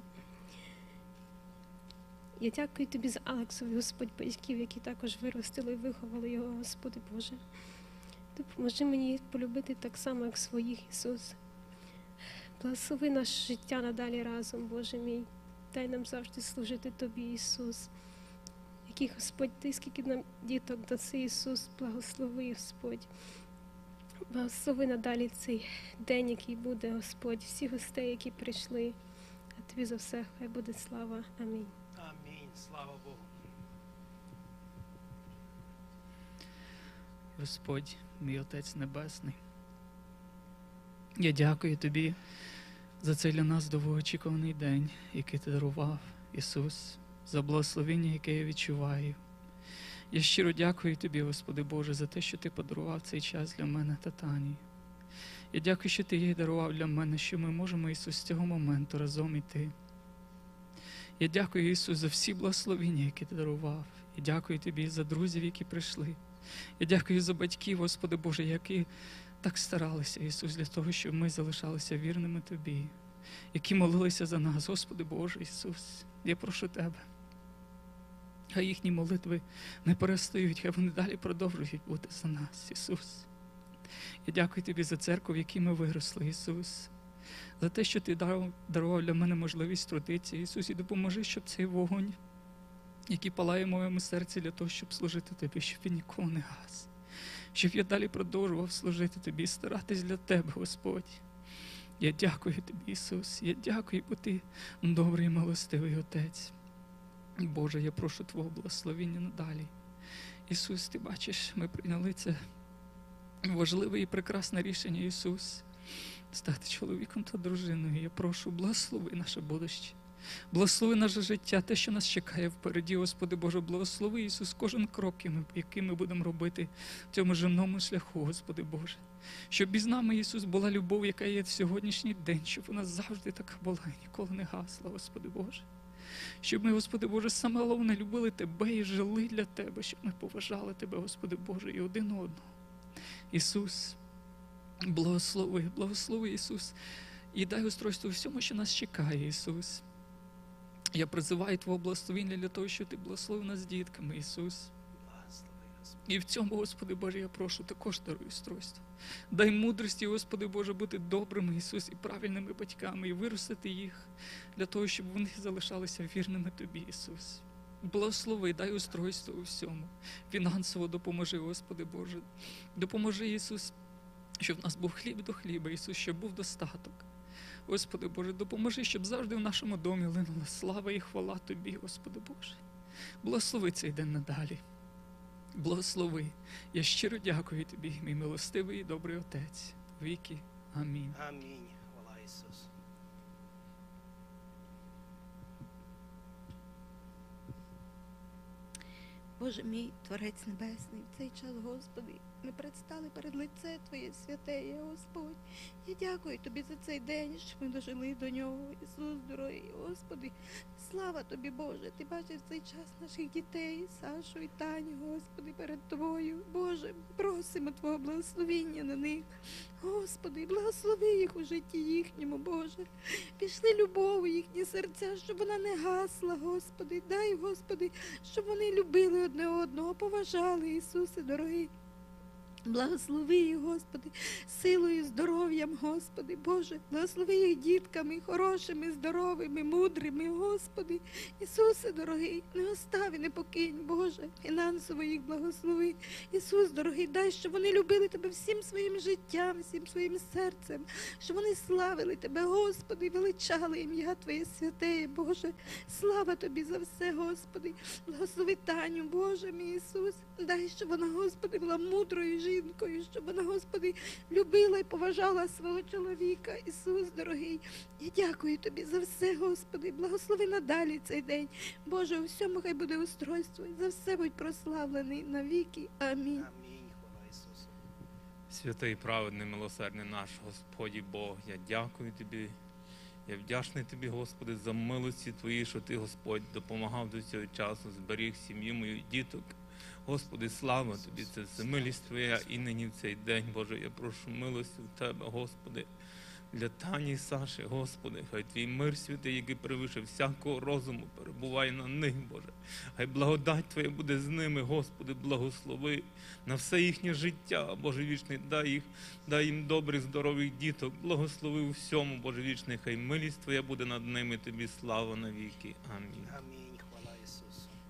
Speaker 2: Я дякую тобі за Алексові, Господь, батьків, які також виростили і виховали його, Господи Боже. Допоможи мені полюбити так само, як своїх, Ісус. Благослови наше життя надалі разом, Боже мій. Дай нам завжди служити Тобі, Ісус. Який, Господь, Ти, скільки нам діток даси, Ісус, благослови, Господь. Благослови надалі цей день, який буде, Господь, всі гостей, які прийшли. А Тобі за все хай буде слава. Амінь.
Speaker 1: Амінь. Слава Богу.
Speaker 3: Господь, мій Отець Небесний, я дякую Тобі за цей для нас довгоочікуваний день, який Ти дарував, Ісус, за благословення, яке я відчуваю. Я щиро дякую Тобі, Господи Боже, за те, що Ти подарував цей час для мене та Тані. Я дякую, що Ти її дарував для мене, що ми можемо, Ісус, з цього моменту разом іти. Я дякую, Ісус, за всі благословення, які Ти дарував. І дякую Тобі за друзів, які прийшли. Я дякую за батьків, Господи Боже, які так старалися, Ісус, для того, щоб ми залишалися вірними Тобі, які молилися за нас, Господи Боже, Ісус. Я прошу Тебе, хай їхні молитви не перестають, хай вони далі продовжують бути за нас, Ісус. Я дякую Тобі за церкву, в якій ми виросли, Ісус, за те, що Ти дарував для мене можливість трудитися, Ісус, і допоможи, щоб цей вогонь, який палає в моєму серці для того, щоб служити Тобі, щоб він ніколи не гас. Щоб я далі продовжував служити Тобі, старатись для Тебе, Господь. Я дякую Тобі, Ісус. Я дякую, бо Ти добрий і милостивий Отець. Боже, я прошу Твого благословення надалі. Ісус, Ти бачиш, ми прийняли це важливе і прекрасне рішення, Ісус, стати чоловіком та дружиною. Я прошу, благослови наше будуще. Благослови наше життя, те, що нас чекає впереді, Господи Боже, благослови, Ісус, кожен крок, який ми будемо робити в цьому земному шляху, Господи Боже. Щоб із нами, Ісус, була любов, яка є в сьогоднішній день, щоб вона завжди така була і ніколи не гасла, Господи Боже. Щоб ми, Господи Боже, саме головне любили Тебе і жили для Тебе, щоб ми поважали Тебе, Господи Боже, і один одного. Ісус, благослови, благослови, Ісус, і дай устройство всьому, що нас чекає, Ісус. Я призиваю Твого благословення для того, щоб Ти благословив нас дітками, Ісус.
Speaker 1: Благослови, Господь.
Speaker 3: І в цьому, Господи Боже, я прошу, також даруй устройство. Дай мудрості, Господи Боже, бути добрими, Ісус, і правильними батьками, і виростити їх для того, щоб вони залишалися вірними Тобі, Ісус. Благослови, дай устройство у всьому. Фінансово допоможи, Господи Боже. Допоможи, Ісус, щоб в нас був хліб до хліба, Ісус, щоб був достаток. Господи Боже, допоможи, щоб завжди в нашому домі линула слава і хвала Тобі, Господи Боже. Благослови цей день надалі. Благослови. Я щиро дякую Тобі, мій милостивий і добрий Отець. Віки. Амінь.
Speaker 1: Амінь. Хвала Ісусу.
Speaker 4: Боже мій, Творець Небесний, в цей час, Господи, ми предстали перед лице Твоє святе, Господь. Я дякую Тобі за цей день, що ми дожили до нього, Ісус, дорогий, Господи. Слава Тобі, Боже, Ти бачив цей час наших дітей, Сашу і Таню, Господи, перед Тобою. Боже, ми просимо Твого благословіння на них. Господи, благослови їх у житті їхньому, Боже. Пішли любов у їхні серця, щоб вона не гасла, Господи. Дай, Господи, щоб вони любили одне одного, поважали, Ісусе, дорогий. Благослови їх, Господи, силою, здоров'ям, Господи, Боже, благослови їх дітками, хорошими, здоровими, мудрими, Господи. Ісусе, дорогий, не остав і не покинь, Боже, фінансово їх благослови. Ісус, дорогий, дай, щоб вони любили Тебе всім своїм життям, всім своїм серцем, щоб вони славили Тебе, Господи, величали ім'я Твоє святе, Боже. Слава Тобі за все, Господи. Благослови Таню, Боже мій Ісус. Дай, щоб вона, Господи, була мудрою жінкою, щоб вона, Господи, любила і поважала свого чоловіка. Ісус, дорогий, я дякую Тобі за все, Господи. Благослови надалі цей день. Боже, у всьому хай буде устройство. І за все будь прославлений навіки. Амінь.
Speaker 1: Амінь. Хвала Ісусу.
Speaker 5: Святий, праведний, милосердний наш Господь Бог, я дякую Тобі. Я вдячний Тобі, Господи, за милості Твої, що Ти, Господь, допомагав до цього часу, зберіг сім'ю мою, діток. Господи, слава Тобі, це милість Твоя і нині в цей день, Боже, я прошу милості в Тебе, Господи, для Тані і Саші, Господи, хай Твій мир святий, який перевише всякого розуму, перебуває на них, Боже. Хай благодать Твоя буде з ними, Господи, благослови на все їхнє життя, Боже вічний, дай їм добрих, здорових діток, благослови у всьому, Боже вічний, хай милість Твоя буде над ними, Тобі слава навіки. Амінь.
Speaker 1: Амінь. Хвала Ісусу.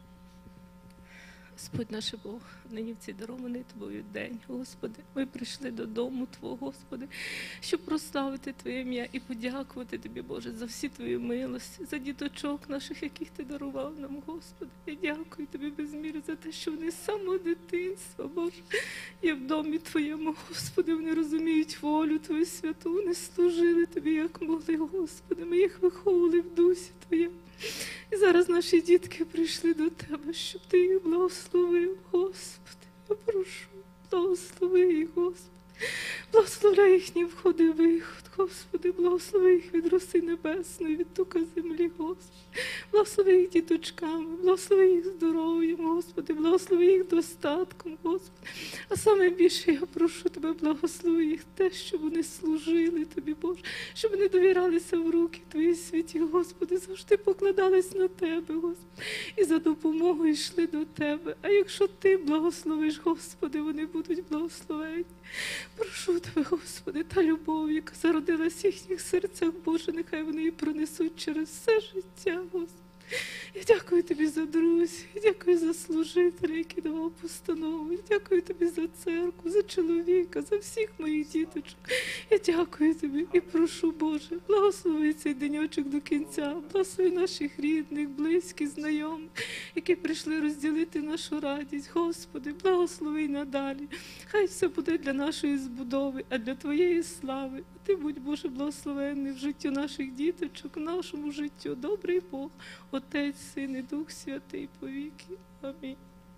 Speaker 6: Господь наш Бог, нині в цей дарований Тобою день, Господи, ми прийшли додому Твого, Господи, щоб прославити Твоє ім'я і подякувати Тобі, Боже, за всі Твої милості, за діточок наших, яких Ти дарував нам, Господи. Я дякую Тобі без міри за те, що вони з самого дитинства, Боже, є в домі Твоєму, Господи, вони розуміють волю Твою святу, вони служили Тобі, як могли, Господи, ми їх виховували в дусі Твоєму. І зараз наші дітки прийшли до Тебе, щоб Ти їх благословив, Господи. Я прошу, благослови їх, Господи. Благословляй їхні входи і виход, Господи. Благослови їх від роси небесної, від тука землі, Господи. Благослови їх діточками, благослови їх здоров'ям, Господи. Благослови їх достатком, Господи. А саме більше я прошу Тебе, благослови їх те, щоб вони служили Тобі, Боже. Щоб вони довіралися в руки Твої святі, Господи. Завжди покладались на Тебе, Господи. І за допомогою йшли до Тебе. А якщо Ти благословиш, Господи, вони будуть благословені. Прошу Тебе, Господи, та любов, яка зародилась в їхніх серцях, Боже, нехай вони її пронесуть через все життя, Господи. Я дякую Тобі за друзів, я дякую за служителя, який давав постанову, я дякую Тобі за церкву, за чоловіка, за всіх моїх діточок. Я дякую Тобі і прошу, Боже, благослови цей денечок до кінця, благослови наших рідних, близьких, знайомих, які прийшли розділити нашу радість. Господи, благослови й надалі. Хай все буде для нашої збудови, а для Твоєї слави. Ти будь, Боже, благословенний в життю наших діточок, в нашому життю. Добрий Бог, Отець, Син і Дух Святий повіки. Амінь.
Speaker 1: Амінь.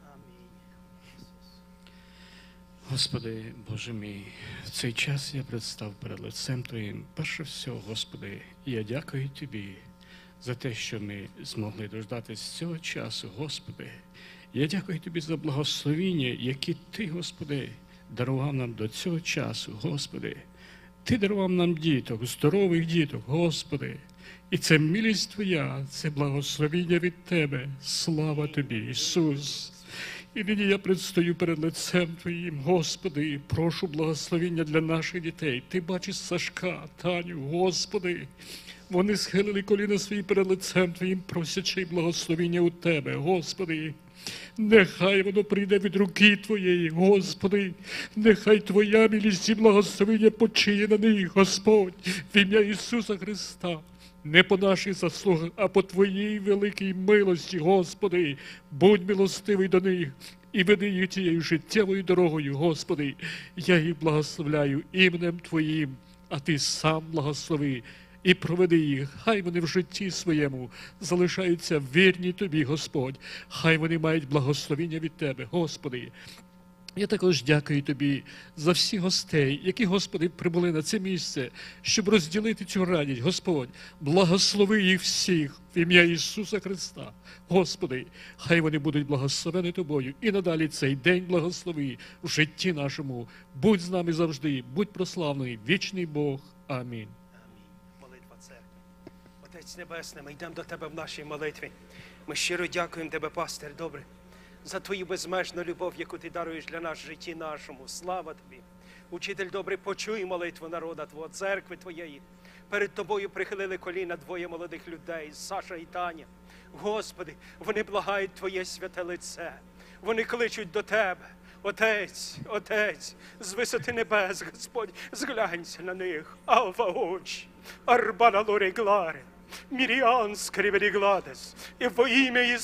Speaker 7: Господи, Боже мій, в цей час я представ перед лицем Твоїм. Перше всього, Господи, я дякую Тобі за те, що ми змогли дождатись цього часу, Господи. Я дякую Тобі за благословіння, які Ти, Господи, дарував нам до цього часу, Господи. Ти дарував нам діток, здорових діток, Господи. І це милість Твоя, це благословіння від Тебе. Слава Тобі, Ісус. І нині я предстою перед лицем Твоїм, Господи, і прошу благословіння для наших дітей. Ти бачиш Сашка, Таню, Господи. Вони схилили коліна свої перед лицем Твоїм, просячи благословіння у Тебе, Господи. Нехай воно прийде від руки Твоєї, Господи. Нехай Твоя милість і благословення почиє на них, Господь, в ім'я Ісуса Христа. Не по наших заслугах, а по Твоїй великій милості, Господи. Будь милостивий до них і веди їх тією життєвою дорогою, Господи. Я їх благословляю іменем Твоїм, а Ти сам благослови. І проведи їх, хай вони в житті своєму залишаються вірні Тобі, Господь. Хай вони мають благословіння від Тебе, Господи. Я також дякую Тобі за всіх гостей, які, Господи, прибули на це місце, щоб розділити цю радість. Господь, благослови їх всіх в ім'я Ісуса Христа. Господи, хай вони будуть благословені Тобою. І надалі цей день благослови в житті нашому. Будь з нами завжди, будь прославлений, вічний Бог. Амінь.
Speaker 1: Амінь. Молитва церкви. Отець Небесний, ми йдемо до Тебе в нашій молитві. Ми щиро дякуємо Тебе, пастир, добре, за Твою безмежну любов, яку Ти даруєш для нас в житті нашому. Слава Тобі. Учитель добрий, почуй молитву народа Твого, церкви Твоєї. Перед Тобою прихилили коліна двоє молодих людей, Саша і Таня. Господи, вони благають Твоє святе лице. Вони кличуть до Тебе. Отець, Отець, з висоти небес, Господь, зглянься на них. Алва очі, арбана лорі глари. Міріан скриверігладес. І во ім'я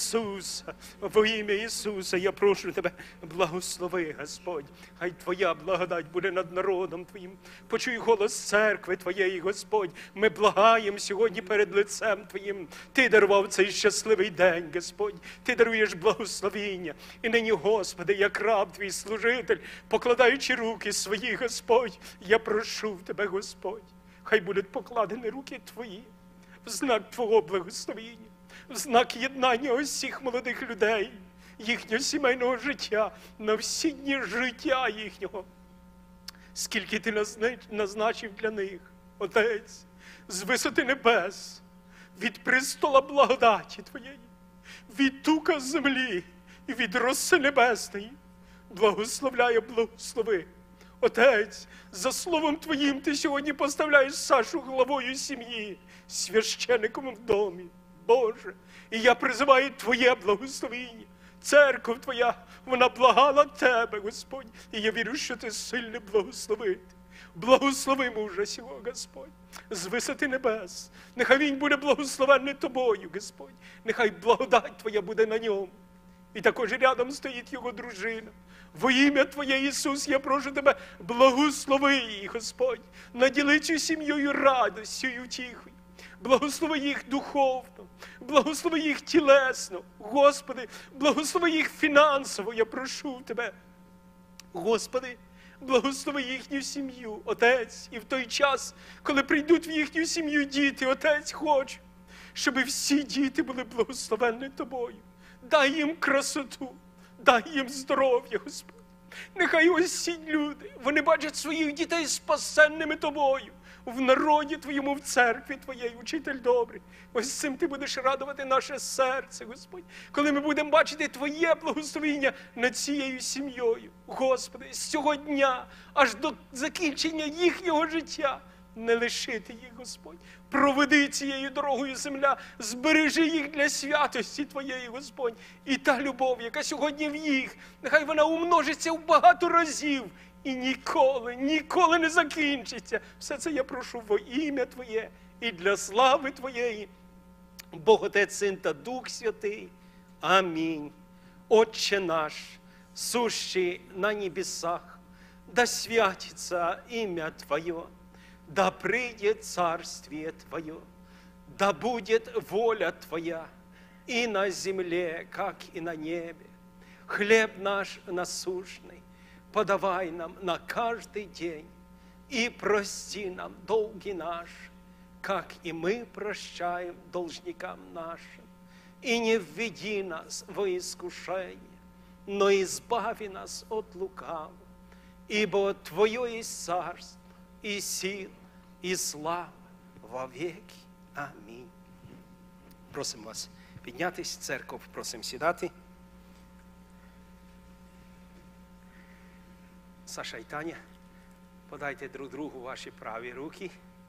Speaker 1: Ісуса, я прошу тебе, благослови, Господь. Хай Твоя благодать буде над народом Твоїм. Почуй голос церкви Твоєї, Господь. Ми благаємо сьогодні перед лицем Твоїм. Ти дарував цей щасливий день, Господь. Ти даруєш благословіння. І нині, Господи, як раб Твій служитель, покладаючи руки свої, Господь, я прошу Тебе, Господь. Хай будуть покладені руки Твої в знак Твого благословіння, в знак єднання усіх молодих людей, їхнього сімейного життя, на всі дні життя їхнього. Скільки Ти назначив для них, Отець, з висоти небес, від престола благодаті Твоєї, від тука землі і від роси небесної, благослови. Отець, за словом Твоїм Ти сьогодні поставляєш Сашу главою сім'ї, священником в домі. Боже, і я призиваю Твоє благословіння. Церква Твоя, вона благала Тебе, Господь, і я вірю, що Ти сильно благословити. Благослови мужа сього, Господь, з висоти небес. Нехай він буде благословенний Тобою, Господь. Нехай благодать Твоя буде на ньому. І також рядом стоїть його дружина. Во ім'я Твоє, Ісус, я прошу Тебе, благослови її, Господь. Наділи цю сім'єю радостю і утіхою. Благослови їх духовно, благослови їх тілесно. Господи, благослови їх фінансово, я прошу Тебе. Господи, благослови їхню сім'ю, Отець. І в той час, коли прийдуть в їхню сім'ю діти, Отець, хочу, щоб всі діти були благословенні Тобою. Дай їм красоту, дай їм здоров'я, Господь. Нехай ось ці люди, вони бачать своїх дітей спасенними Тобою, в народі Твоєму, в церкві Твоєї, учитель добрий. Ось цим Ти будеш радувати наше серце, Господь, коли ми будемо бачити Твоє благословіння над цією сім'єю. Господи, з цього дня аж до закінчення їхнього життя не лишити їх, Господь. Проведи цією дорогою, земля, збережи їх для святості Твоєї, Господь. І та любов, яка сьогодні в їх, нехай вона умножиться в багато разів і ніколи не закінчиться. Все це я прошу во ім'я Твоє і для слави Твоєї. Бог Отець, Син та Дух Святий. Амінь. Отче наш, сущий на небесах, да святится имя Твое, да придет царствие Твое, да будет воля Твоя и на земле, как и на небе. Хлеб наш насущный подавай нам на каждый день, и прости нам долги наши, как и мы прощаем должникам нашим. И не введи нас во искушение, но избави нас от лукавого. Ибо Твое есть царство, и сила, і слава во веки. Амінь. Просимо вас піднятись, церков, просимо сідати. Саша і Таня, подайте друг другу ваші праві руки.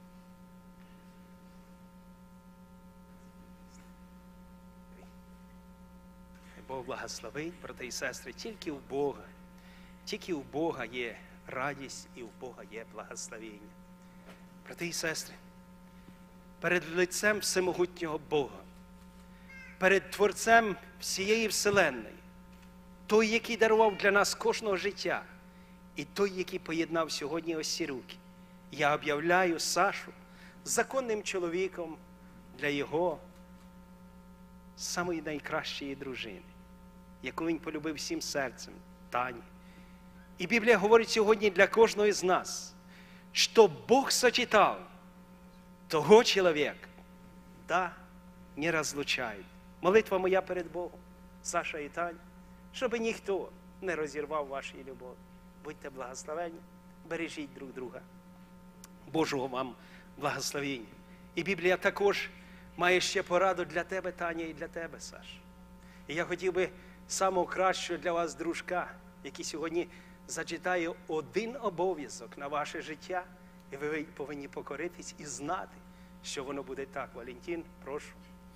Speaker 1: Бог благословить, брати і сестри, тільки в Бога є радість і в Бога є благословення. Брати і сестри, перед лицем всемогутнього Бога, перед Творцем всієї Вселенної, той, який дарував для нас кожного життя, і той, який поєднав сьогодні ось ці руки, я об'являю Сашу законним чоловіком для його самої найкращої дружини, яку він полюбив всім серцем, Тані. І Біблія говорить сьогодні для кожного з нас, що Бог сочетав того чоловіка, да, не розлучають. Молитва моя перед Богом, Саша і Таня, щоб ніхто не розірвав вашої любові. Будьте благословенні, бережіть друг друга. Божого вам благословіння. І Біблія також має ще пораду для тебе, Таня, і для тебе, Саша. І я хотів би самого кращого для вас дружка, який сьогодні зачитає один обов'язок на ваше життя, і ви повинні покоритись і знати, що воно буде так. Валентин, прошу.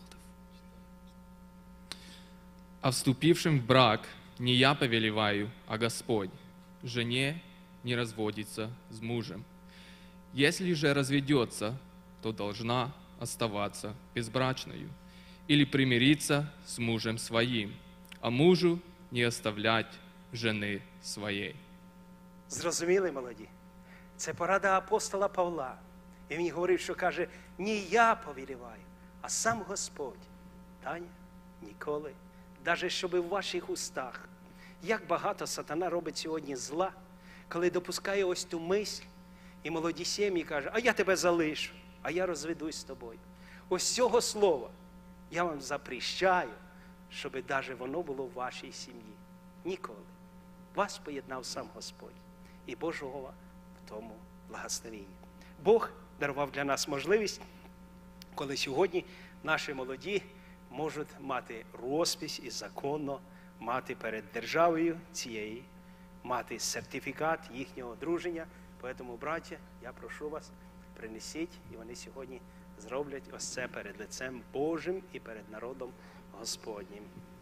Speaker 8: А вступившим в брак не я повелеваю, а Господь, жене не разводиться с мужем. Если же разведется, то должна оставаться безбрачною, или примириться с мужем своим, а мужу не оставлять жены своей».
Speaker 1: Зрозуміли, молоді? Це порада апостола Павла. І він говорив, що каже, не я повеліваю, а сам Господь. Таня, ніколи. Даже щоб в ваших устах. Як багато сатана робить сьогодні зла, коли допускає ось ту мисль, і молоді сім'ї каже, а я тебе залишу, а я розведусь з тобою. Ось цього слова я вам запрещаю, щоб даже воно було в вашій сім'ї. Ніколи. Вас поєднав сам Господь. І Божого в тому благословіння. Бог дарував для нас можливість, коли сьогодні наші молоді можуть мати розпис і законно мати перед державою цієї, мати сертифікат їхнього одруження. Тому, браття, я прошу вас, принесіть, і вони сьогодні зроблять ось це перед лицем Божим і перед народом Господнім.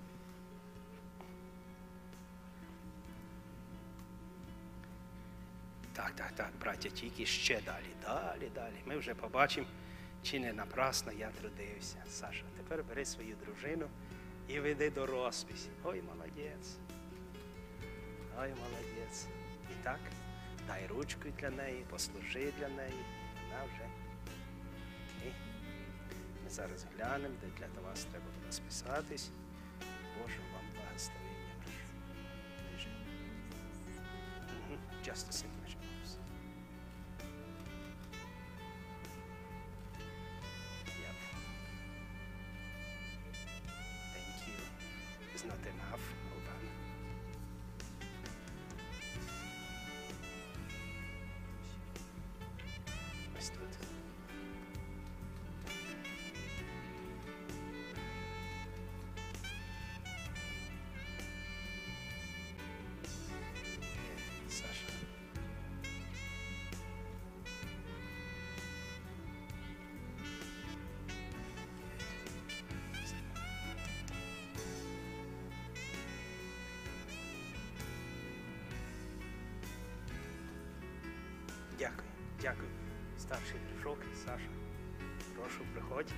Speaker 1: Так, браття, тільки ще далі. Ми вже побачимо, чи не напрасно я трудився. Саша, тепер бери свою дружину і веди до розписі. Ой, молодець. І так, дай ручку для неї, послужи для неї. Вона вже. І ми зараз глянемо, де для вас треба було списатись. Боже вам благословення. Ближе. Just a signature. Yep. Thank you. It's not enough. Hold on. Ось тут. Саша. Дякую. Старший дружок, Саша. Прошу, приходь.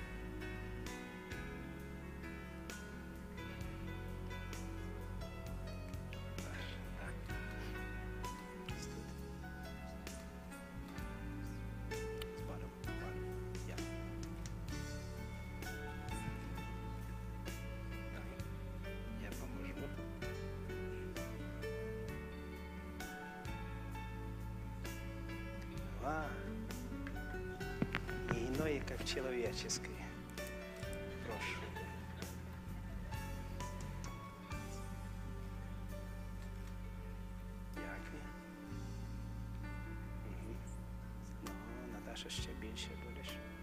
Speaker 1: Я поможу. Не иное, как человеческое. Прошу. Дякую. Ну, Наташа, ще більше будеш.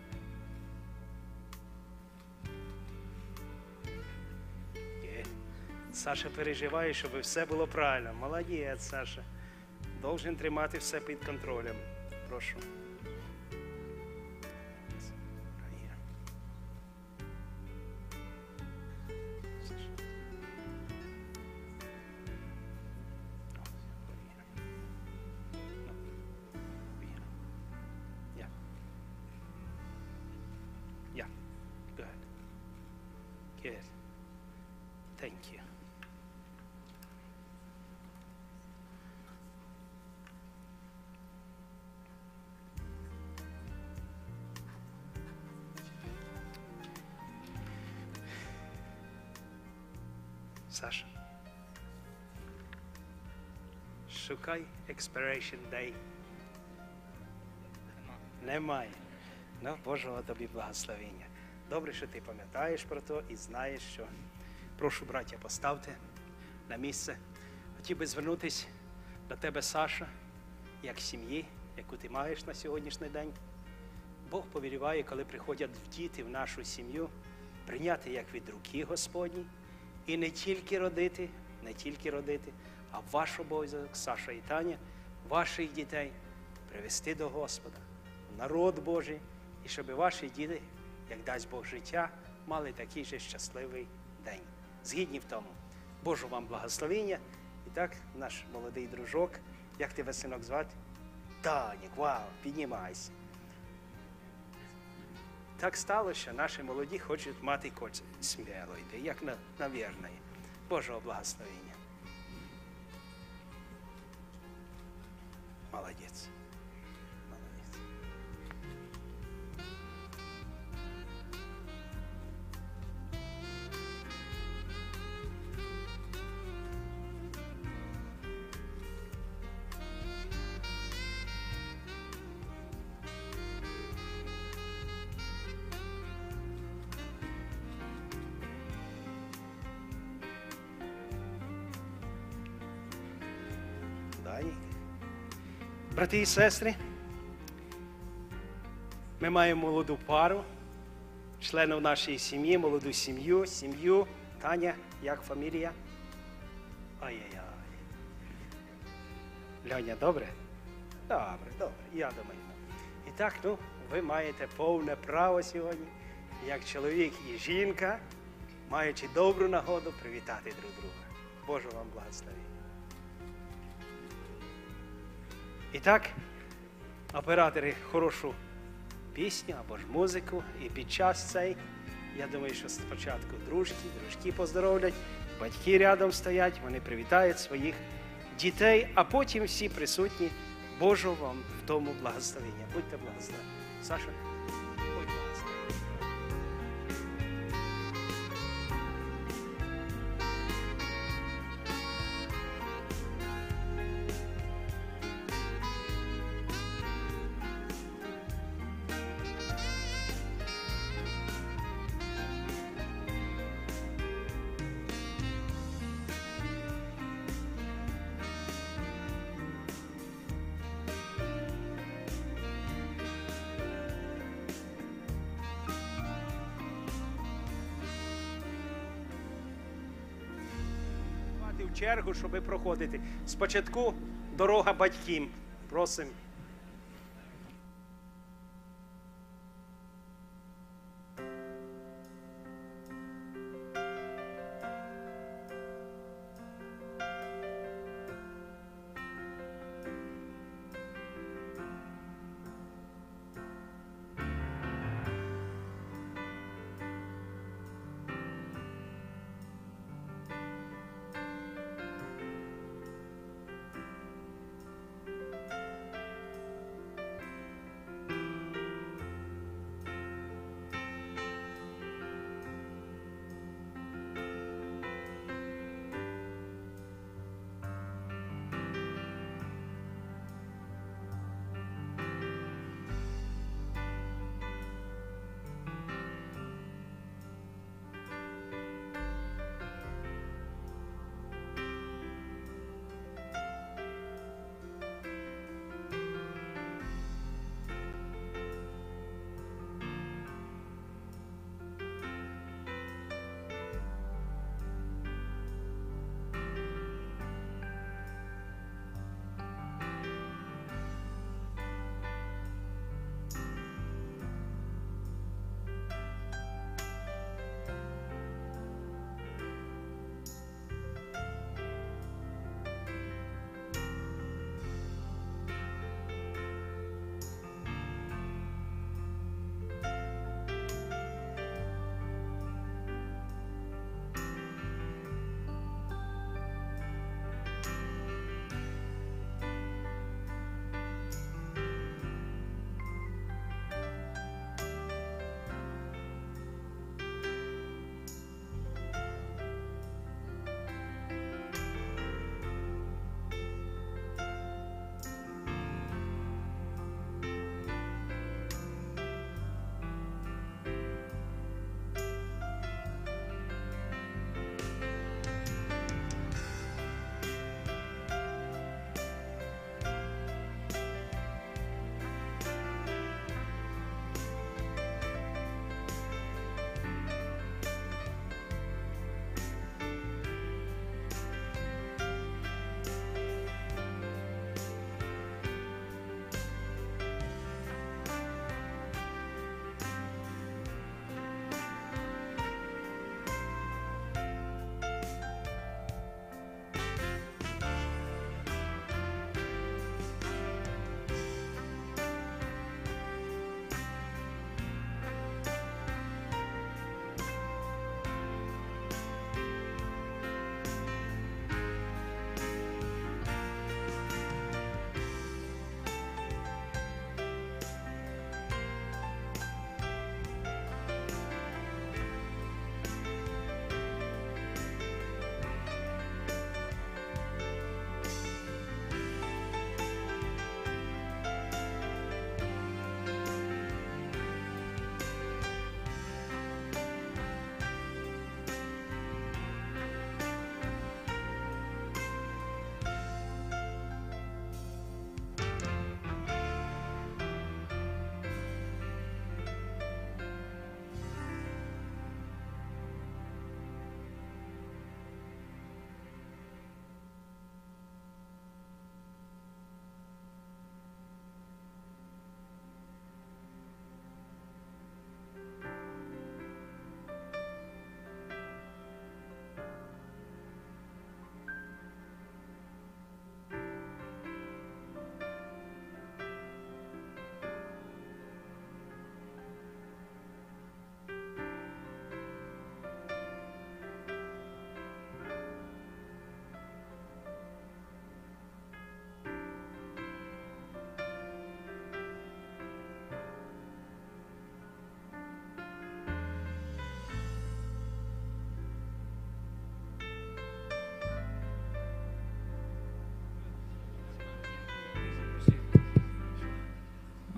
Speaker 1: Є. Саша переживає, щоб все було правильно. Молодець, Саша. Должен тримати все під контролем. Прошу. Yeah. Good. Good. Thank you. Саша, шукай expiration day. Немає. Ну, Божого тобі благословення. Добре, що ти пам'ятаєш про то і знаєш, що... Прошу, браття, поставте на місце. Хотів би звернутися до тебе, Саша, як сім'ї, яку ти маєш на сьогоднішній день. Бог повеліває, коли приходять діти в нашу сім'ю, прийняти як від руки Господній. І не тільки родити, а ваш обов'язок, Саша і Таня, ваших дітей привести до Господа, в народ Божий, і щоб ваші діти, як дасть Бог життя, мали такий же щасливий день. Згідні в тому. Божу вам благословення. І так, наш молодий дружок, як тебе, синок, звати? Танік, вау, піднімайся. так сталося, що наші молоді хочуть мати коць сміло йти, як на вірної. Божого благословення. Молодець. Молодець. Дані. Брати і сестри, ми маємо молоду пару, членів нашої сім'ї, молоду сім'ю. Таня, як фамілія? Ай-яй-яй. Льоня, добре? Добре, я думаю. І так, ви маєте повне право сьогодні, як чоловік і жінка, маючи добру нагоду, привітати друг друга. Боже вам благословення. І так, оператори хорошу пісню або ж музику, і під час цей, я думаю, що спочатку дружки поздоровлять, батьки рядом стоять, вони привітають своїх дітей, а потім всі присутні, Божого вам в тому благословення. Будьте благословені. Саша, будь благословені. В чергу, щоб проходити. Спочатку дорога батькам. Просимо.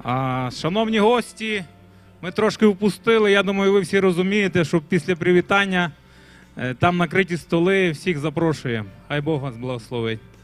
Speaker 5: Шановні гості, ми трошки впустили. Я думаю, ви всі розумієте, що після привітання там накриті столи, всіх запрошуємо. Хай Бог вас благословить.